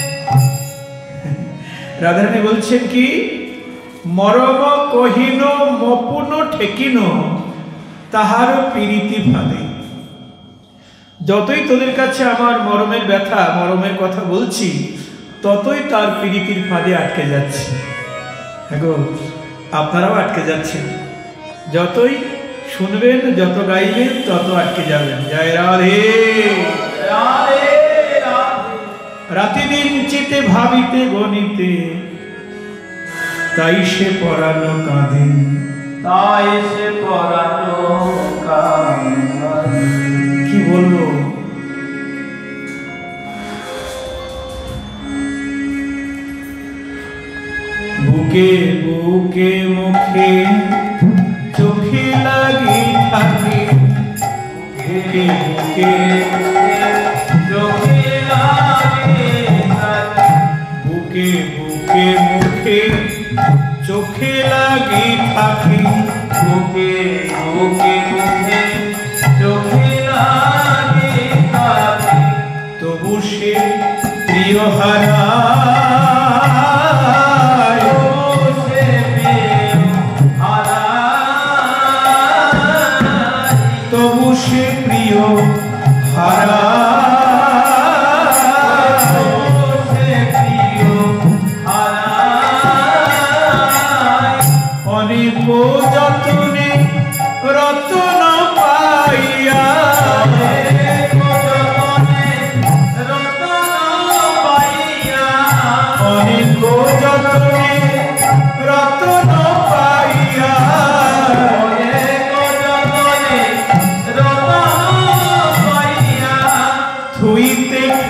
রাধারানী বলছেন কি? মরম কহিন মপুন ঠেকিন তাহার প্রীতি ফাঁদে। যতই তোদের কাছে আমার মরমের ব্যথা, মরমের কথা বলছি, ততই তার প্রীতির ফাঁদে আটকে যাচ্ছে। হ্যাঁ, আপনারাও আটকে যাচ্ছেন। যতই শুনবেন, যত গাইবেন, তত আটকে যাবেন। জয় রাধে। রাতি দিন চিতে ভাবিতে গণিতে তাই সে পরানো কাঁদে, তাই সে পরানো কাঁদে। কি বলবো? বুকে বুকে মুখে চোখে লাগি থাকে, বুকে বুকে চোখে লাগে থাকে, বুকে বুকে মুখে চোখে লাগি থাকে, বুকে বুকে মুখে চোখে লাগে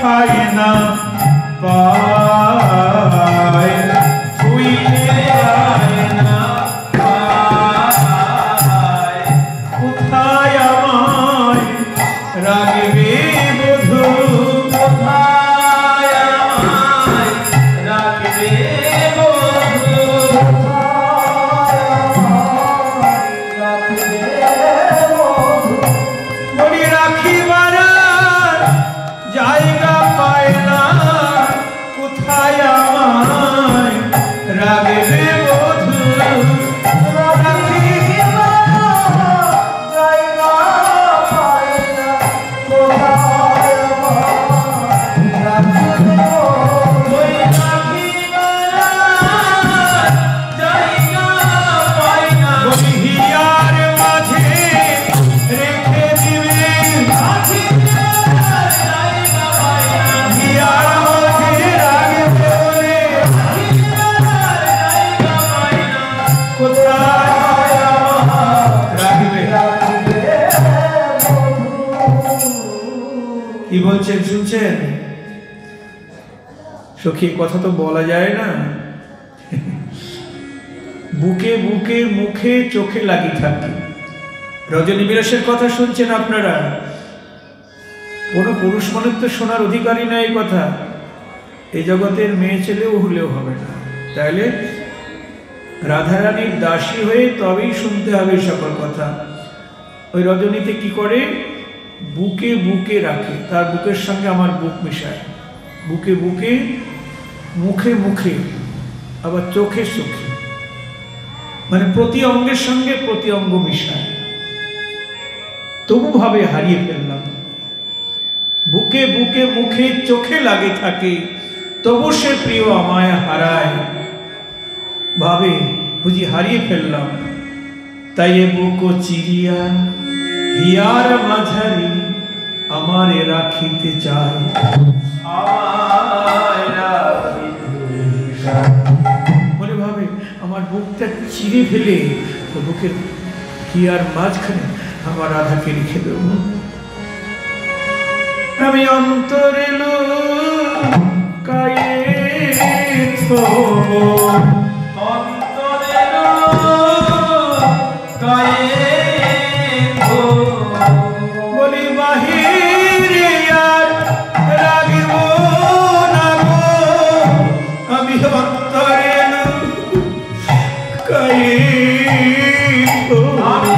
কোথায় না পায়, ছুঁইলে আয়না পায়, কোথায় আমায় রাগবে বধূ, কোথায় আমায় রাখবে বধূ, বলি রাখিবার জায়গা পায় না, কোথায় আমায় রাগবে বধূ, ওই রাখিবার জায়গা পাই না, বলি হিয়ার মাঝে রেখে দিবে, রাখিবার জায়গা পাই না, হিয়ার মাঝে রাগবে বলে, রাখিবার জায়গা পাই না, কোথায় রাগবে। কি বলছেন শুনছেন সখী? কথা তো বলা যায় না। বুকে বুকে মুখে চোখে লাগি থাকে। রজনী বিলাসের কথা শুনছেন আপনারা? কোন পুরুষ মানুষ তো শোনার অধিকারী না এই কথা, এই জগতের মেয়ে ছেলেও হলেও হবে না। তাহলে রাধারানীর দাসী হয়ে তবেই শুনতে হবে সকল কথা। ওই রজনীতে কি করে? বুকে বুকে রাখে, তার বুকের সঙ্গে আমার বুক মিশায়, বুকে বুকে মুখে মুখে আবার চোখে চোখে, মানে প্রতি অঙ্গের সঙ্গে প্রতি অঙ্গ মিশায়। তবু ভাবে হারিয়ে ফেললাম, বুকে বুকে মুখে চোখে লাগে থাকে, তবু সে প্রিয় আমায় হারায়। ভাবে বুঝি হারিয়ে ফেললাম, তাই এ বুকো চিরিয়া হিয়ার মাঝারি আমারে রাখিতে চায়। আমায় রাখিতে চায়। মনে ভাবে আমার বুকটা চিরে ফেলে তো বুকের হিয়ার মাঝখানে আমার রাধাকে রেখে দেব। আমি অন্তরে লুকায়ে থবো, অন্তরে লুকায়ে বলি বাহিরে আর রাগিব না গো, আমি অন্তরে লুকায়ে থবো। আমি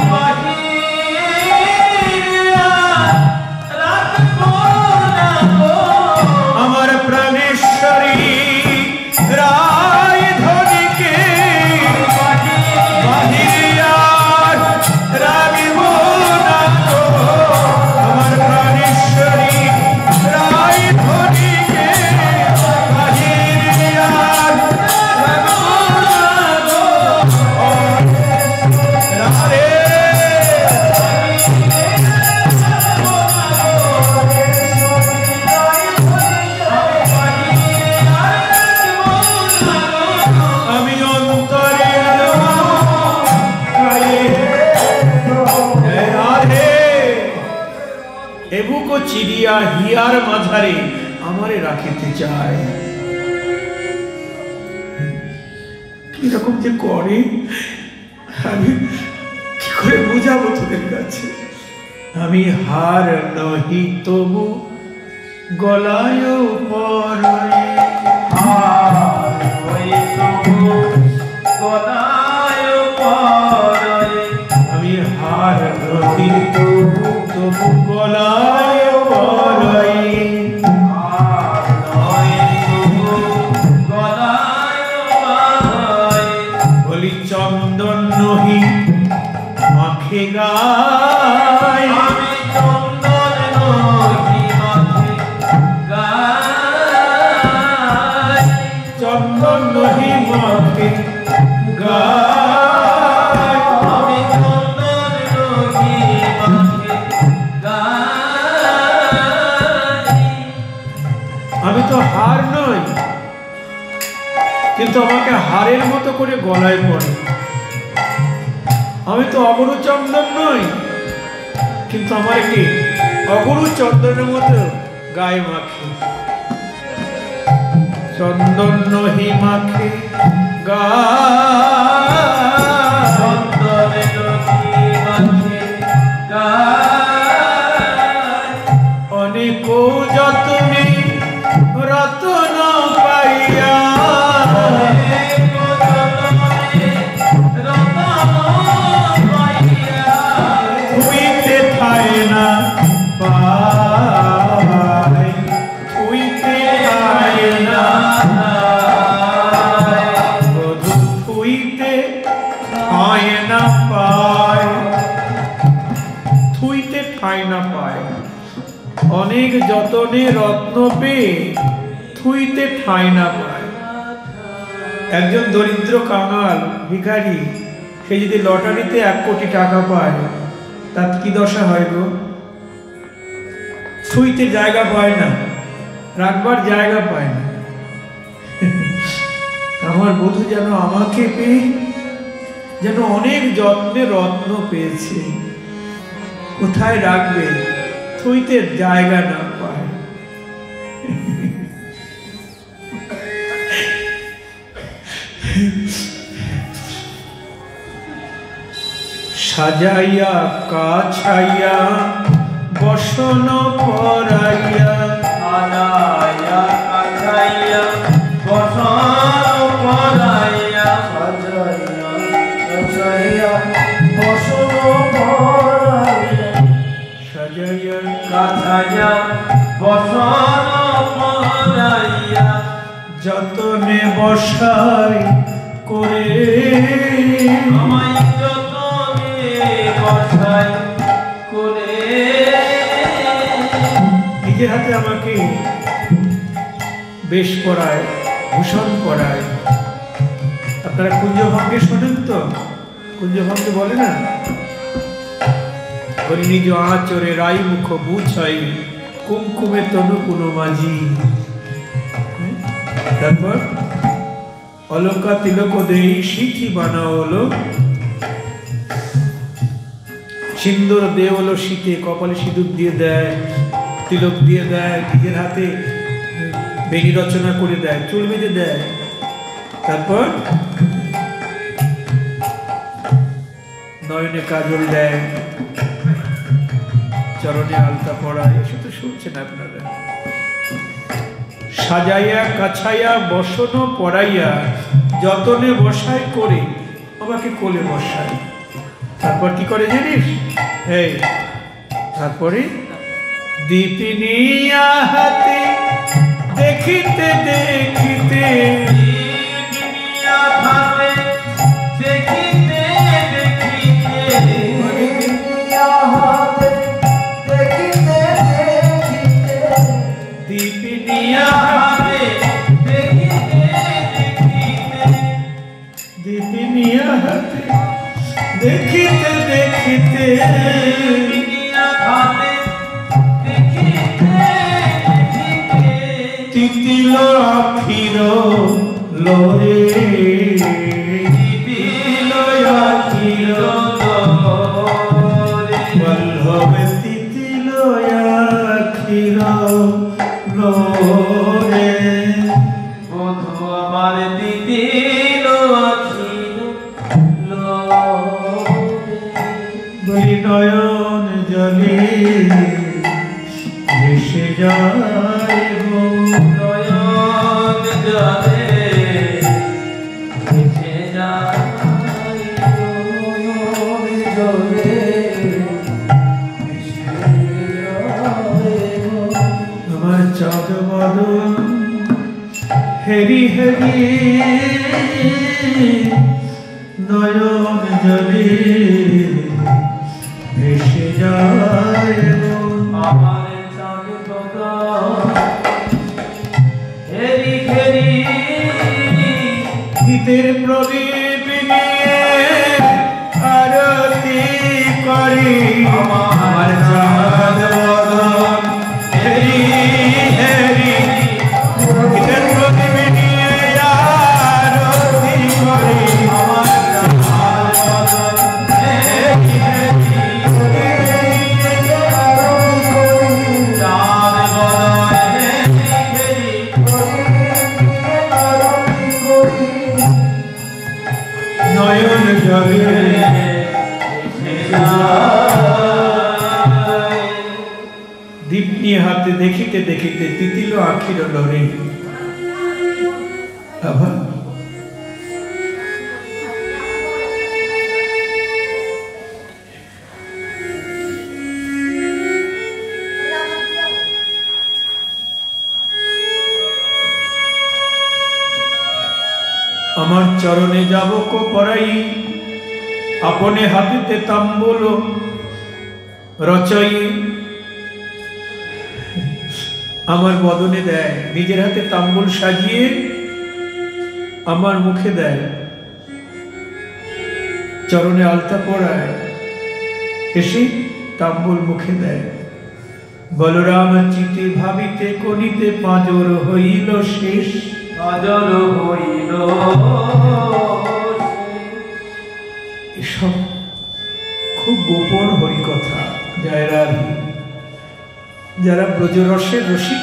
বাহিরে রাখবো না গো, আমার প্রাণেশ্বরী রায় ধনীকে বাহিরে আর রাগিব না গো, আমার প্রাণেশ্বরী রায় ধনীকে বাহিরে আর রাগিব না গো। রাধে আমি অন্তরে রাধে এবুকো চিড়িয়া হিয়ার মাঝারে আমারে রাখিতে চায়। কিরকম যে করে আমি কি করে বুঝাবো তোদের কাছে? আমি হার নহি তবু গলায় পরে, আমি হার নহি তবু গলায় পরে, বলি চন্দন নহি মাখে গায়, চন্দন নহি মাখে গায়, আমি তো হার নই, কিন্তু আমাকে হারের মতো করে গলায় পড়ে। আমি তো অগরু চন্দন নই, কিন্তু আমার কি অগরু চন্দনের মতো গায়ে মাখে, চন্দন নহি মাখে গায়ে, চন্দন নহি মাখে গায়ে, অনেক যতনে রতন পাইয়া, থুইতে পায় না পায়, থুইতে পায় না বধূ, থুইতে পায় না পায়, থুইতে ঠাঁই না পায়। অনেক যতনে রত্ন পেয়ে থুইতে ঠাঁই না পায়। একজন দরিদ্র কাঙাল ভিখারি, সে যদি লটারিতে 1 কোটি টাকা পায়, তার কি দশা হয় গো? ছুঁইতে জায়গা পায় না, রাখবার জায়গা পায় না। আমার বধূ যেন আমাকে পেয়ে যেন অনেক যত্নে রত্ন পেয়েছে, কোথায় রাখবে? থুইতে জায়গা না পায়। সাজাইয়া কাছাইয়া বসন পরাইয়া, সাজাইয়া কাছাইয়া বসন পরাইয়া, সাজাইয়া কাছাইয়া বসন পরাইয়া, সাজাইয়া কাছাইয়া বসন পরাইয়া, যতনে বসাই করে, আমায় যতনে বসাই করে, নিজের হাতে আমাকে বেশ পরায়, ভূষণ পরায়। আপনারা কুঞ্জভঙ্গে শোনেন তো? কুঞ্জভঙ্গে বলে না, হরি নিজ আচরে রাই মুখ মুছাই, কুমকুমে তনু কুনো মাঝি। তারপর অলকা তিলক দেই সিথি বানা হলো, সিন্দুর দে হলো শীতে, কপালে সিঁদুর দিয়ে দেয়, তিলক দিয়ে দেয়, নিজের হাতে বেনি রচনা করে দেয়, চুল বেঁধে দেয়। তারপর নয়নে কাজল দেয়, চরণে আলতা পড়ায়। এসব তো শুনছেন আপনারা। সাজাইয়া কাছাইয়া বসন পরাইয়া, যতনে বসায় করে, আমাকে কোলে বসায়। তারপর কি করে জানিস? এই তারপরে দীপিনিয়া হাতে দেখিতে দেখিতে, দুনিয়া ভাবে দেখিতে দেখিতে, দুনিয়া হাতে দেখিতে দেখিতে, দীপিনিয়া ভাবে দেখিতে দেখিতে, দীপিনিয়া হাতে দেখিতে দেখিতে, দুনিয়া ভাবে দেখিতে দেখিতে, তিতিল আখির লোরে, তিতিল আখির বল্লভে, তিতিল আখির লোরে, বধূ আমার দিদিল আখির লোরে, বলি নয়ন জলে ভেসে যায় গো, নয়ন জলে ভেসে যায় নয়ন জলে ভেসে যায় গো। আমার চাঁদ বদন হেরি হেরি নয়ন জলে ভেসে যায় গো। আমার চাঁদ বদন হেরি হেরি, শীতের প্রদীপ নিয়ে আরতি করি, আমার চাঁদ বদন হেরি হেরি, শীতের প্রদীপ নিয়ে আরতি করি, আমার চাঁদ বদন হেরি হেরি, চাঁদ বদন দীপ নিয়ে হাতে দেখিতে দেখিতে তিতিল আখির লরে। আবার আমার চরণে যাব কো পরাই, আপনে হাতিতে তাম্বুল রচই। আমার বদনে দেয়, নিজের হাতে তাম্বুল সাজিয়ে আমার মুখে দেয়, চরণে আলতা পরায়, এসে তাম্বুল মুখে দেয়। বলরাম চিতে ভাবিতে করিতে পাঁজর হইল শেষ। পাঁজর হইল এসব খুব গোপন হরিকথা। জয় রাধে। যারা ব্রজরসের রসিক,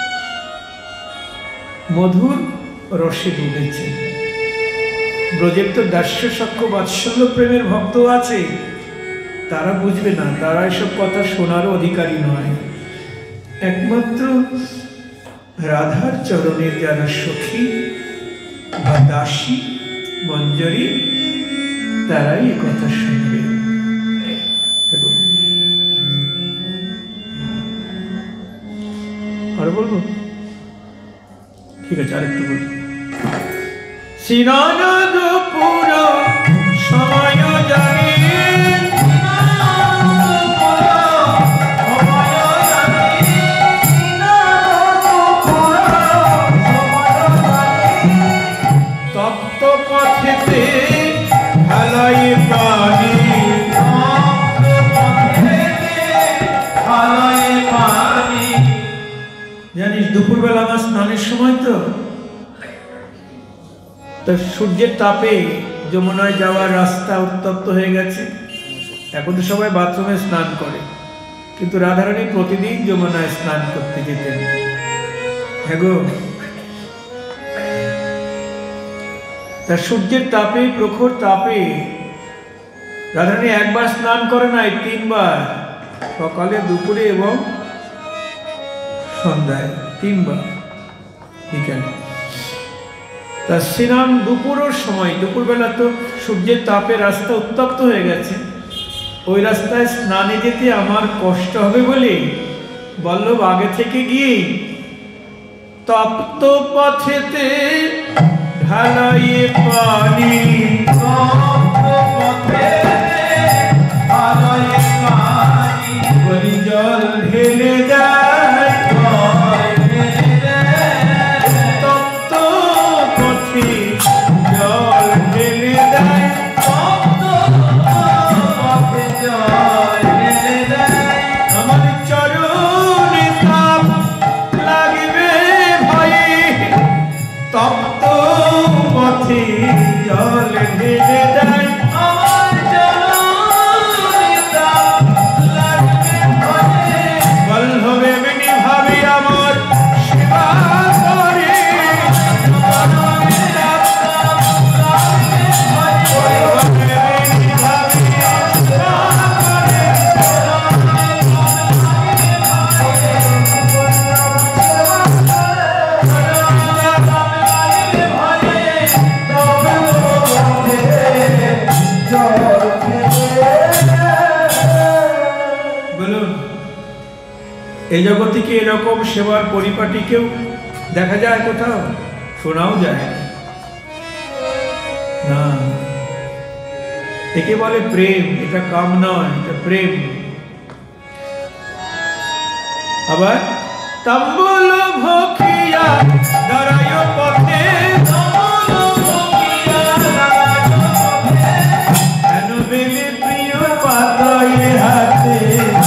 মধুর রসে ডুবেছে, ব্রজের তো দাস্য সখ্য বাৎসল্য প্রেমের ভক্ত আছে, তারা বুঝবে না, তারা এসব কথা শোনারও অধিকারী নয়। একমাত্র রাধার চরণের যারা সখী বা দাসী মঞ্জরী, তারাই এ কথা শুনবে। আর বলবো? ঠিক আছে, আরেকটু বলবো। সিনান দুপুর সময় জানি, তপ্ত পথেতে ঢালাই পানি, জানিস দুপুরবেলা আমার স্নানের সময় তো সূর্যের তাপে যমুনায় যাওয়ার রাস্তা উত্তপ্ত হয়ে গেছে। এখন তো সবাই বাথরুমে স্নান করে, কিন্তু রাধারানী প্রতিদিন যমুনায় স্নান করতে যেতেন। হ্যাঁ গো, তার সূর্যের তাপে, প্রখর তাপে রাধারানী একবার স্নান করে নাই, 3 বার, সকালে, দুপুরে এবং সন্ধ্যায়, 3 বার বিকালে। তার স্নান দুপুরের সময়, দুপুরবেলা তো সূর্যের তাপে রাস্তা উত্তপ্ত হয়ে গেছে, ওই রাস্তায় স্নানে যেতে আমার কষ্ট হবে বলে বল্লভ আগে থেকে গিয়ে তপ্ত পথেতে ঢালাইয়ে পানি, বলি জল ঢেলে দেয়, তপ্ত পথে জল ঢেলে দেয়, আমার চরণে তাপ লাগবে ভয়ে, তপ্ত পথে জল ঢেলে দেয়, আমার চরণে তাপ লাগবে ভয়ে, বল্লভ এমনি ভাবে আমার সেবা করে, বলুন এই জগতে কি এরকম সেবার পরিপাটি কেউ দেখা যায় কোথাও? শোনাও যায় না। একে বলে প্রেম, এটা কাম নয়, এটা প্রেম। আবার তাম্বুল ভোখিয়া দাঁড়ায় পথে, বেলে প্রিয় পাতায় হাতে,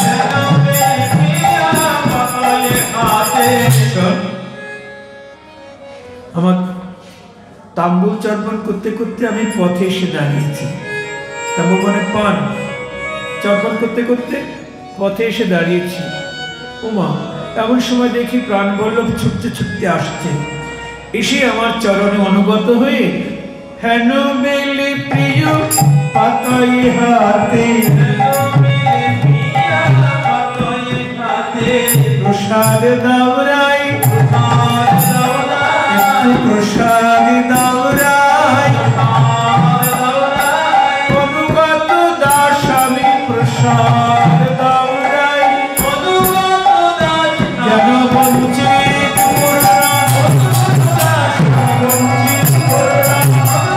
আমার তাম্বুল চর্পণ করতে করতে আমি পথে এসে দাঁড়িয়েছি। তাম্বুল মানে পান, চর্পণ করতে করতে পথে এসে দাঁড়িয়েছি। ওমা, এমন সময় দেখি প্রাণ বল্লভ ছুটতে ছুটতে আসছে, এসে আমার চরণে অনুগত হয়ে হেন বেলে প্রিয় পাতায় হাতে প্রসাদ দাও রাই, একটু প্রসাদ দাও রাই, অনুগত দাস আমি প্রসাদ দাও রাই, যেন বঞ্চিত করলাম, বঞ্চিত করলাম।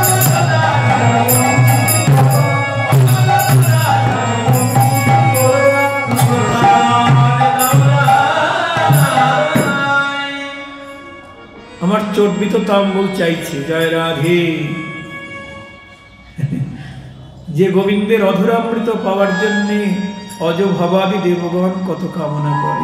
আমার চর্বিত তাম্বুল চাইছে। জয় রাধে। যে গোবিন্দের অধরামৃত পাওয়ার জন্য অজভবাদি দেবগণ কত কামনা করে,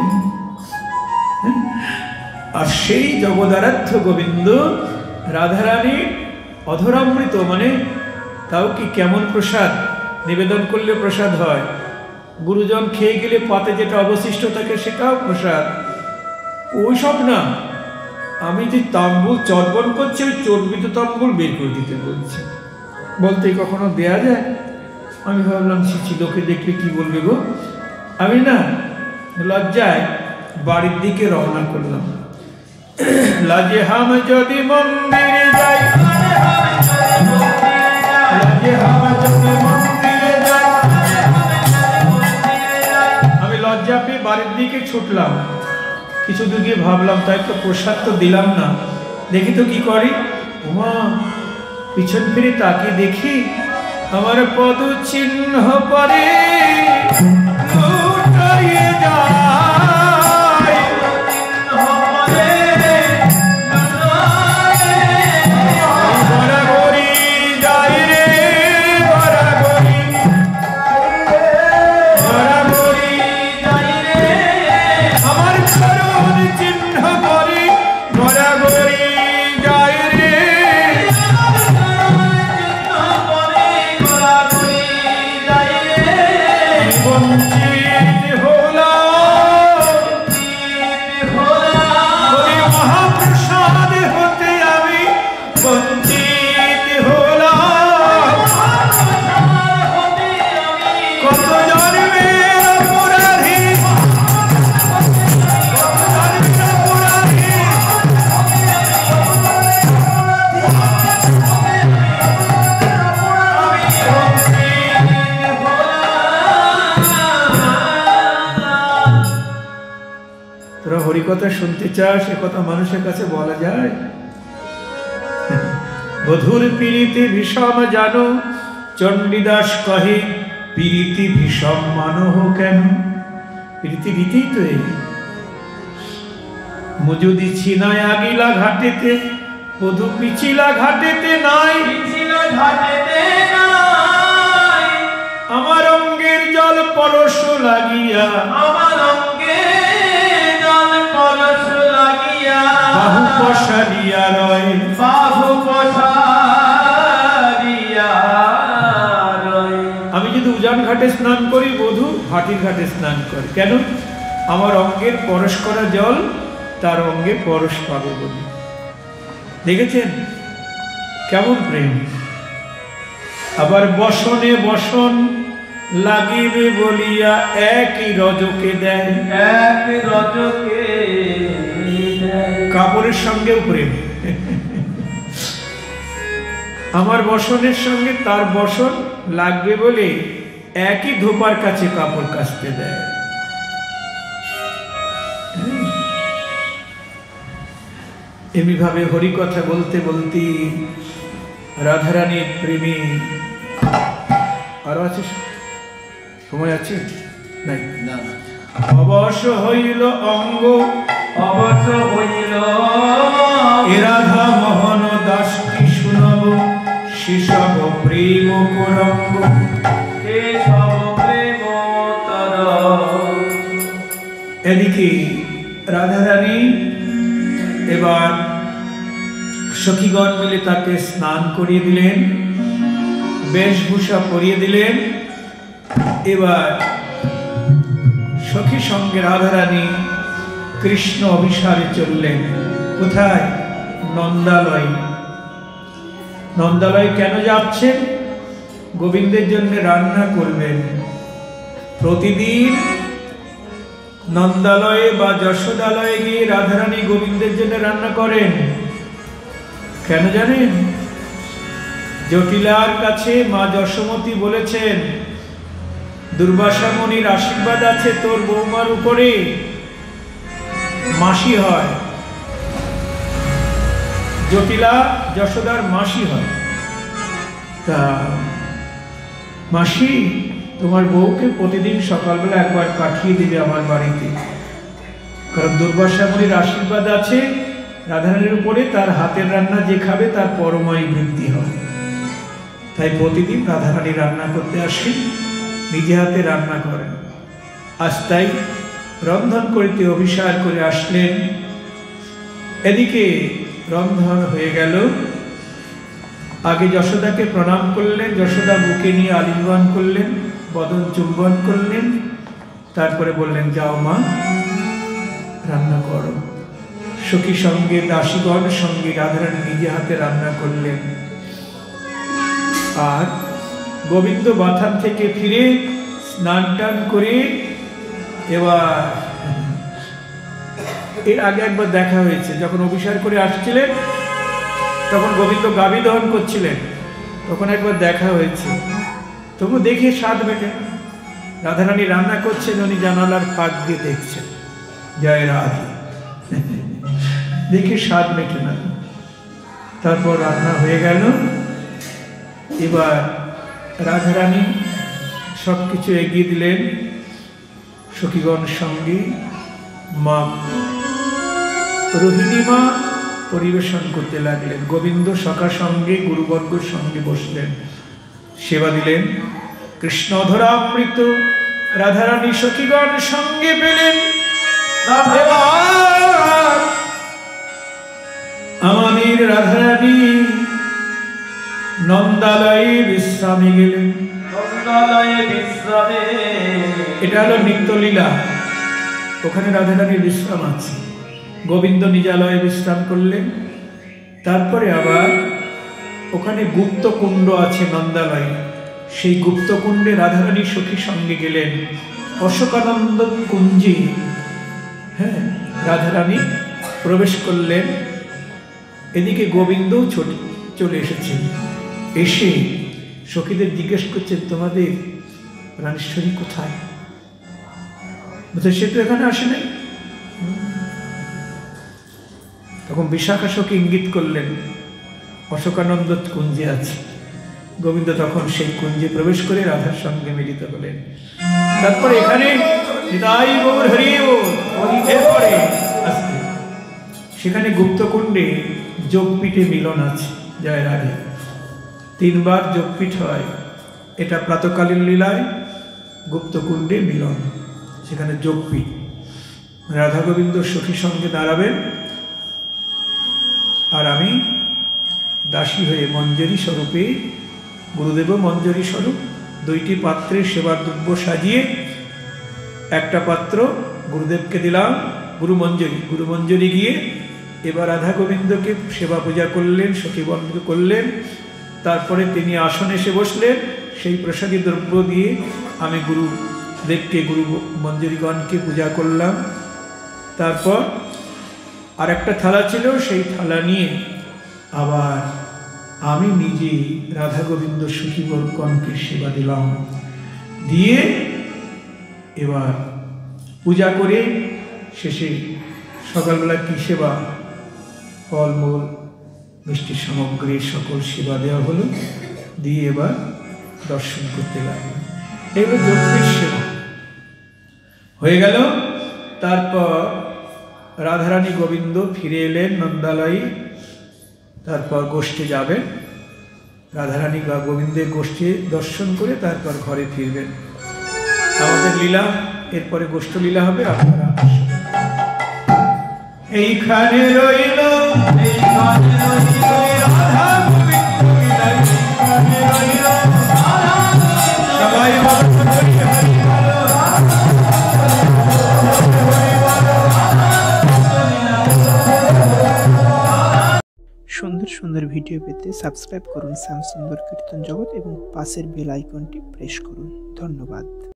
আর সেই জগদারাধ্য গোবিন্দ রাধারানীর অধরামৃত মানে তাও কি কেমন প্রসাদ নিবেদন করলে প্রসাদ হয়, গুরুজন খেয়ে গেলে পাতে যেটা অবশিষ্ট থাকে সেটাও প্রসাদ। ওইসব না, আমি যে তাম্বুল চর্বণ করছি ওই চর্বিত তাম্বুল বের করে দিতে বলছে। বলতে কখনো দেয়া যায়? আমি ভাবলাম ছিছি লোকে দেখলে কি বলবে গো। আমি না লজ্জায় বাড়ির দিকে রওনা করলাম। লাজে হাম যদি মন্দিরে যাই, লাজে হাম যদি মন্দিরে যাই, আমি লজ্জা পেয়ে বাড়ির দিকে ছুটলাম। কিছু দূর গিয়ে ভাবলাম তাই তো প্রসাদ তো দিলাম না, দেখি তো কি করি। ওমা, পিছন ফিরে তাকিয়ে দেখি আমার পদ চিহ্ন পরে লুটাইয়ে যায়, গড়াগড়ি যায় রে, গড়াগড়ি, গড়াগড়ি যায় রে, আমার চরণ চিহ্ন পরে গড়াগড়ি যায় রে। বঞ্চিত হলাম, মহাপ্রসাদ হতে আমি বঞ্চিত হলাম। কত জন্মের অপরাধী, তোরা হরিকথা শুনতে চাস, এ কথা মানুষের কাছে বলা যায়? বধুর পীড়িতে বিষম জানো, চণ্ডীদাস কহে পীড়িতি বিষম মানহ কেন। পীড়িতি দিতেই তো এই মজুদি ছিনায় আগিলা ঘাটেতে, বধু পিছিলা ঘাটেতে নাই, আমার অঙ্গের জল পরশ লাগিয়া, আমার অঙ্গে জল পরশ লাগিয়া, বাহু পশারিয়া রয়, বাহু পশারিয়া রয়। আমি যদি উজান ঘাটে স্নান করি, বধূ ভাটির ঘাটে স্নান করে। কেন? আমার অঙ্গের পরশ করা জল তার অঙ্গে পরশ পাবে বলে। দেখেছেন কেমন প্রেম? আবার বসনে বসন লাগিবে বলিয়া একই রজকে দেয়, এক রজকে কাপড়ের সঙ্গেও প্রেম। আমার বসনের সঙ্গে তার বসন লাগবে বলে একই ধোপার কাছে কাপড় কাচতে দেয়। এমনিভাবে হরিকথা বলতে বলতে রাধারানীর প্রেমে আরো আছে, সময় আছে নাই? অবশ হইল অঙ্গ, অবশ্য হইল এ রাধা মোহন দাস কি শুনব, সেসব প্রেম করঙ্গ, এ সব প্রেম তর। এদিকে রাধারানী এবার সখীগণ মিলে তাকে স্নান করিয়ে দিলেন, বেশভূষা পরিয়ে দিলেন। এবার সখী সঙ্গে রাধারানী কৃষ্ণ অভিসারে চললেন। কোথায়? নন্দালয়। নন্দালয় কেন যাচ্ছেন? গোবিন্দের জন্য রান্না করবেন। প্রতিদিন নন্দালয়ে বা যশোদালয়ে গিয়ে রাধারানী গোবিন্দের জন্য রান্না করেন। কেন জানেন? জটিলার কাছে মা যশোমতী বলেছেন, দুর্বাসা মুনির আশীর্বাদ আছে তোর বৌমার উপরে, মাসি হয়। জটিলা যশোদার মাসি হয়। তা মাসি, তোমার বউকে প্রতিদিন সকালবেলা একবার পাঠিয়ে দিবে আমার বাড়িতে, কারণ দুর্বাসা মুনির আশীর্বাদ আছে রাধারানীর উপরে, তার হাতের রান্না যে খাবে তার পরমায়ু বৃদ্ধি হবে। তাই প্রতিদিন রাধারানী রান্না করতে আসেন, নিজে হাতে রান্না করেন। আজ তাই রন্ধন করিতে অভিসার করে আসলেন। এদিকে রন্ধন হয়ে গেল। আগে যশোদাকে প্রণাম করলেন, যশোদা বুকে নিয়ে আলিঙ্গন করলেন, বদন চুম্বন করলেন, তারপরে বললেন, যাও মা রান্না করো। সখী সঙ্গে দাসীগণ সঙ্গে রাধারানী নিজে হাতে রান্না করলেন। আর গোবিন্দ বাথান থেকে ফিরে স্নান টান করে, এবার এর আগে একবার দেখা হয়েছে, যখন অভিসার করে আসছিলেন তখন গোবিন্দ গাভী দহন করছিলেন, তখন একবার দেখা হয়েছে। তবু দেখে স্বাদ মেটে। রাধারানী রান্না করছেন, উনি জানালার ফাঁক দিয়ে দেখছেন, জয় রাধে, দেখে স্বাদ মেটে না। তারপর রান্না হয়ে গেল। এবার রাধারানী সব কিছু এগিয়ে দিলেন, সখীগণ সঙ্গে মা রোহিণী মা পরিবেশন করতে লাগলেন। গোবিন্দ সখা সঙ্গে গুরুবর্গর সঙ্গে বসলেন, সেবা দিলেন। কৃষ্ণধরামৃত রাধারানী সখীগণ সঙ্গে পেলেন। আমাদের রাধারানী নন্দালয়ে বিশ্রামে গেলেন। নন্দালয়ে বিশ্রামে, এটা হলো নিত্যলীলা, ওখানে রাধারানীর বিশ্রাম আছে। গোবিন্দ নিজালয়ে বিশ্রাম করলেন। তারপরে আবার ওখানে গুপ্ত কুণ্ড আছে নন্দালয়ে, সেই গুপ্ত কুণ্ডে রাধারানী সখী সঙ্গে গেলেন। অশোকানন্দ কুঞ্জে রাধারানী প্রবেশ করলেন। এদিকে গোবিন্দও চলে এসেছেন। এসে সখীদের জিজ্ঞেস করছেন, তোমাদের প্রাণেশ্বরী কোথায়? সে তো এখানে আসে নাই। তখন বিশাখা সখী ইঙ্গিত করলেন, অশোকানন্দ কুঞ্জে আছে। গোবিন্দ তখন সেই কুঞ্জে প্রবেশ করে রাধার সঙ্গে মিলিত হলেন। তারপরে এখানে এরপরে সেখানে গুপ্তকুণ্ডে যোগপীঠে মিলন আছে, জয় রাধে। 3 বার যোগপীঠ হয়। এটা প্রাতকালীন লীলায় গুপ্তকুণ্ডে মিলন, সেখানে যোগপীঠ। রাধা গোবিন্দ সখীর সঙ্গে দাঁড়াবেন, আর আমি দাসী হয়ে মঞ্জরি স্বরূপে, গুরুদেব মঞ্জরি স্বরূপ 2টি পাত্রে সেবার দ্রব্য সাজিয়ে একটা পাত্র গুরুদেবকে দিলাম, গুরুমঞ্জরি গিয়ে এবার রাধা গোবিন্দকে সেবা পূজা করলেন, সখীবন্ধ করলেন। তারপরে তিনি আসনে এসে বসলেন, সেই প্রসাদী দ্রব্য দিয়ে আমি গুরুদেবকে, গুরু মঞ্জরিগণকে পূজা করলাম। তারপর আর একটা থালা ছিল, সেই থালা নিয়ে আবার আমি নিজে রাধা গোবিন্দ সখীগণকে সেবা দিলাম। দিয়ে এবার পূজা করে শেষে সকালবেলা কি সেবা, ফলমূল মিষ্টি সামগ্রী সকল সেবা দেওয়া হলো। দিয়ে এবার দর্শন করতে লাগলো। এগুলো যোগপীঠ সেবা হয়ে গেল। তারপর রাধারানী গোবিন্দ ফিরে এলেন নন্দালয়ে। তারপর গোষ্ঠে যাবেন, রাধারানী বা গোবিন্দের গোষ্ঠী দর্শন করে তারপর ঘরে ফিরবেন। আমাদের লীলা এরপরে গোষ্ঠ লীলা হবে। আপনারা এইখানে রইল, সবাই সুন্দর সুন্দর ভিডিও পেতে সাবস্ক্রাইব করুন শ্যামসুন্দর কীর্তন জগৎ এবং পাশের বেল আইকনটি প্রেস করুন। ধন্যবাদ।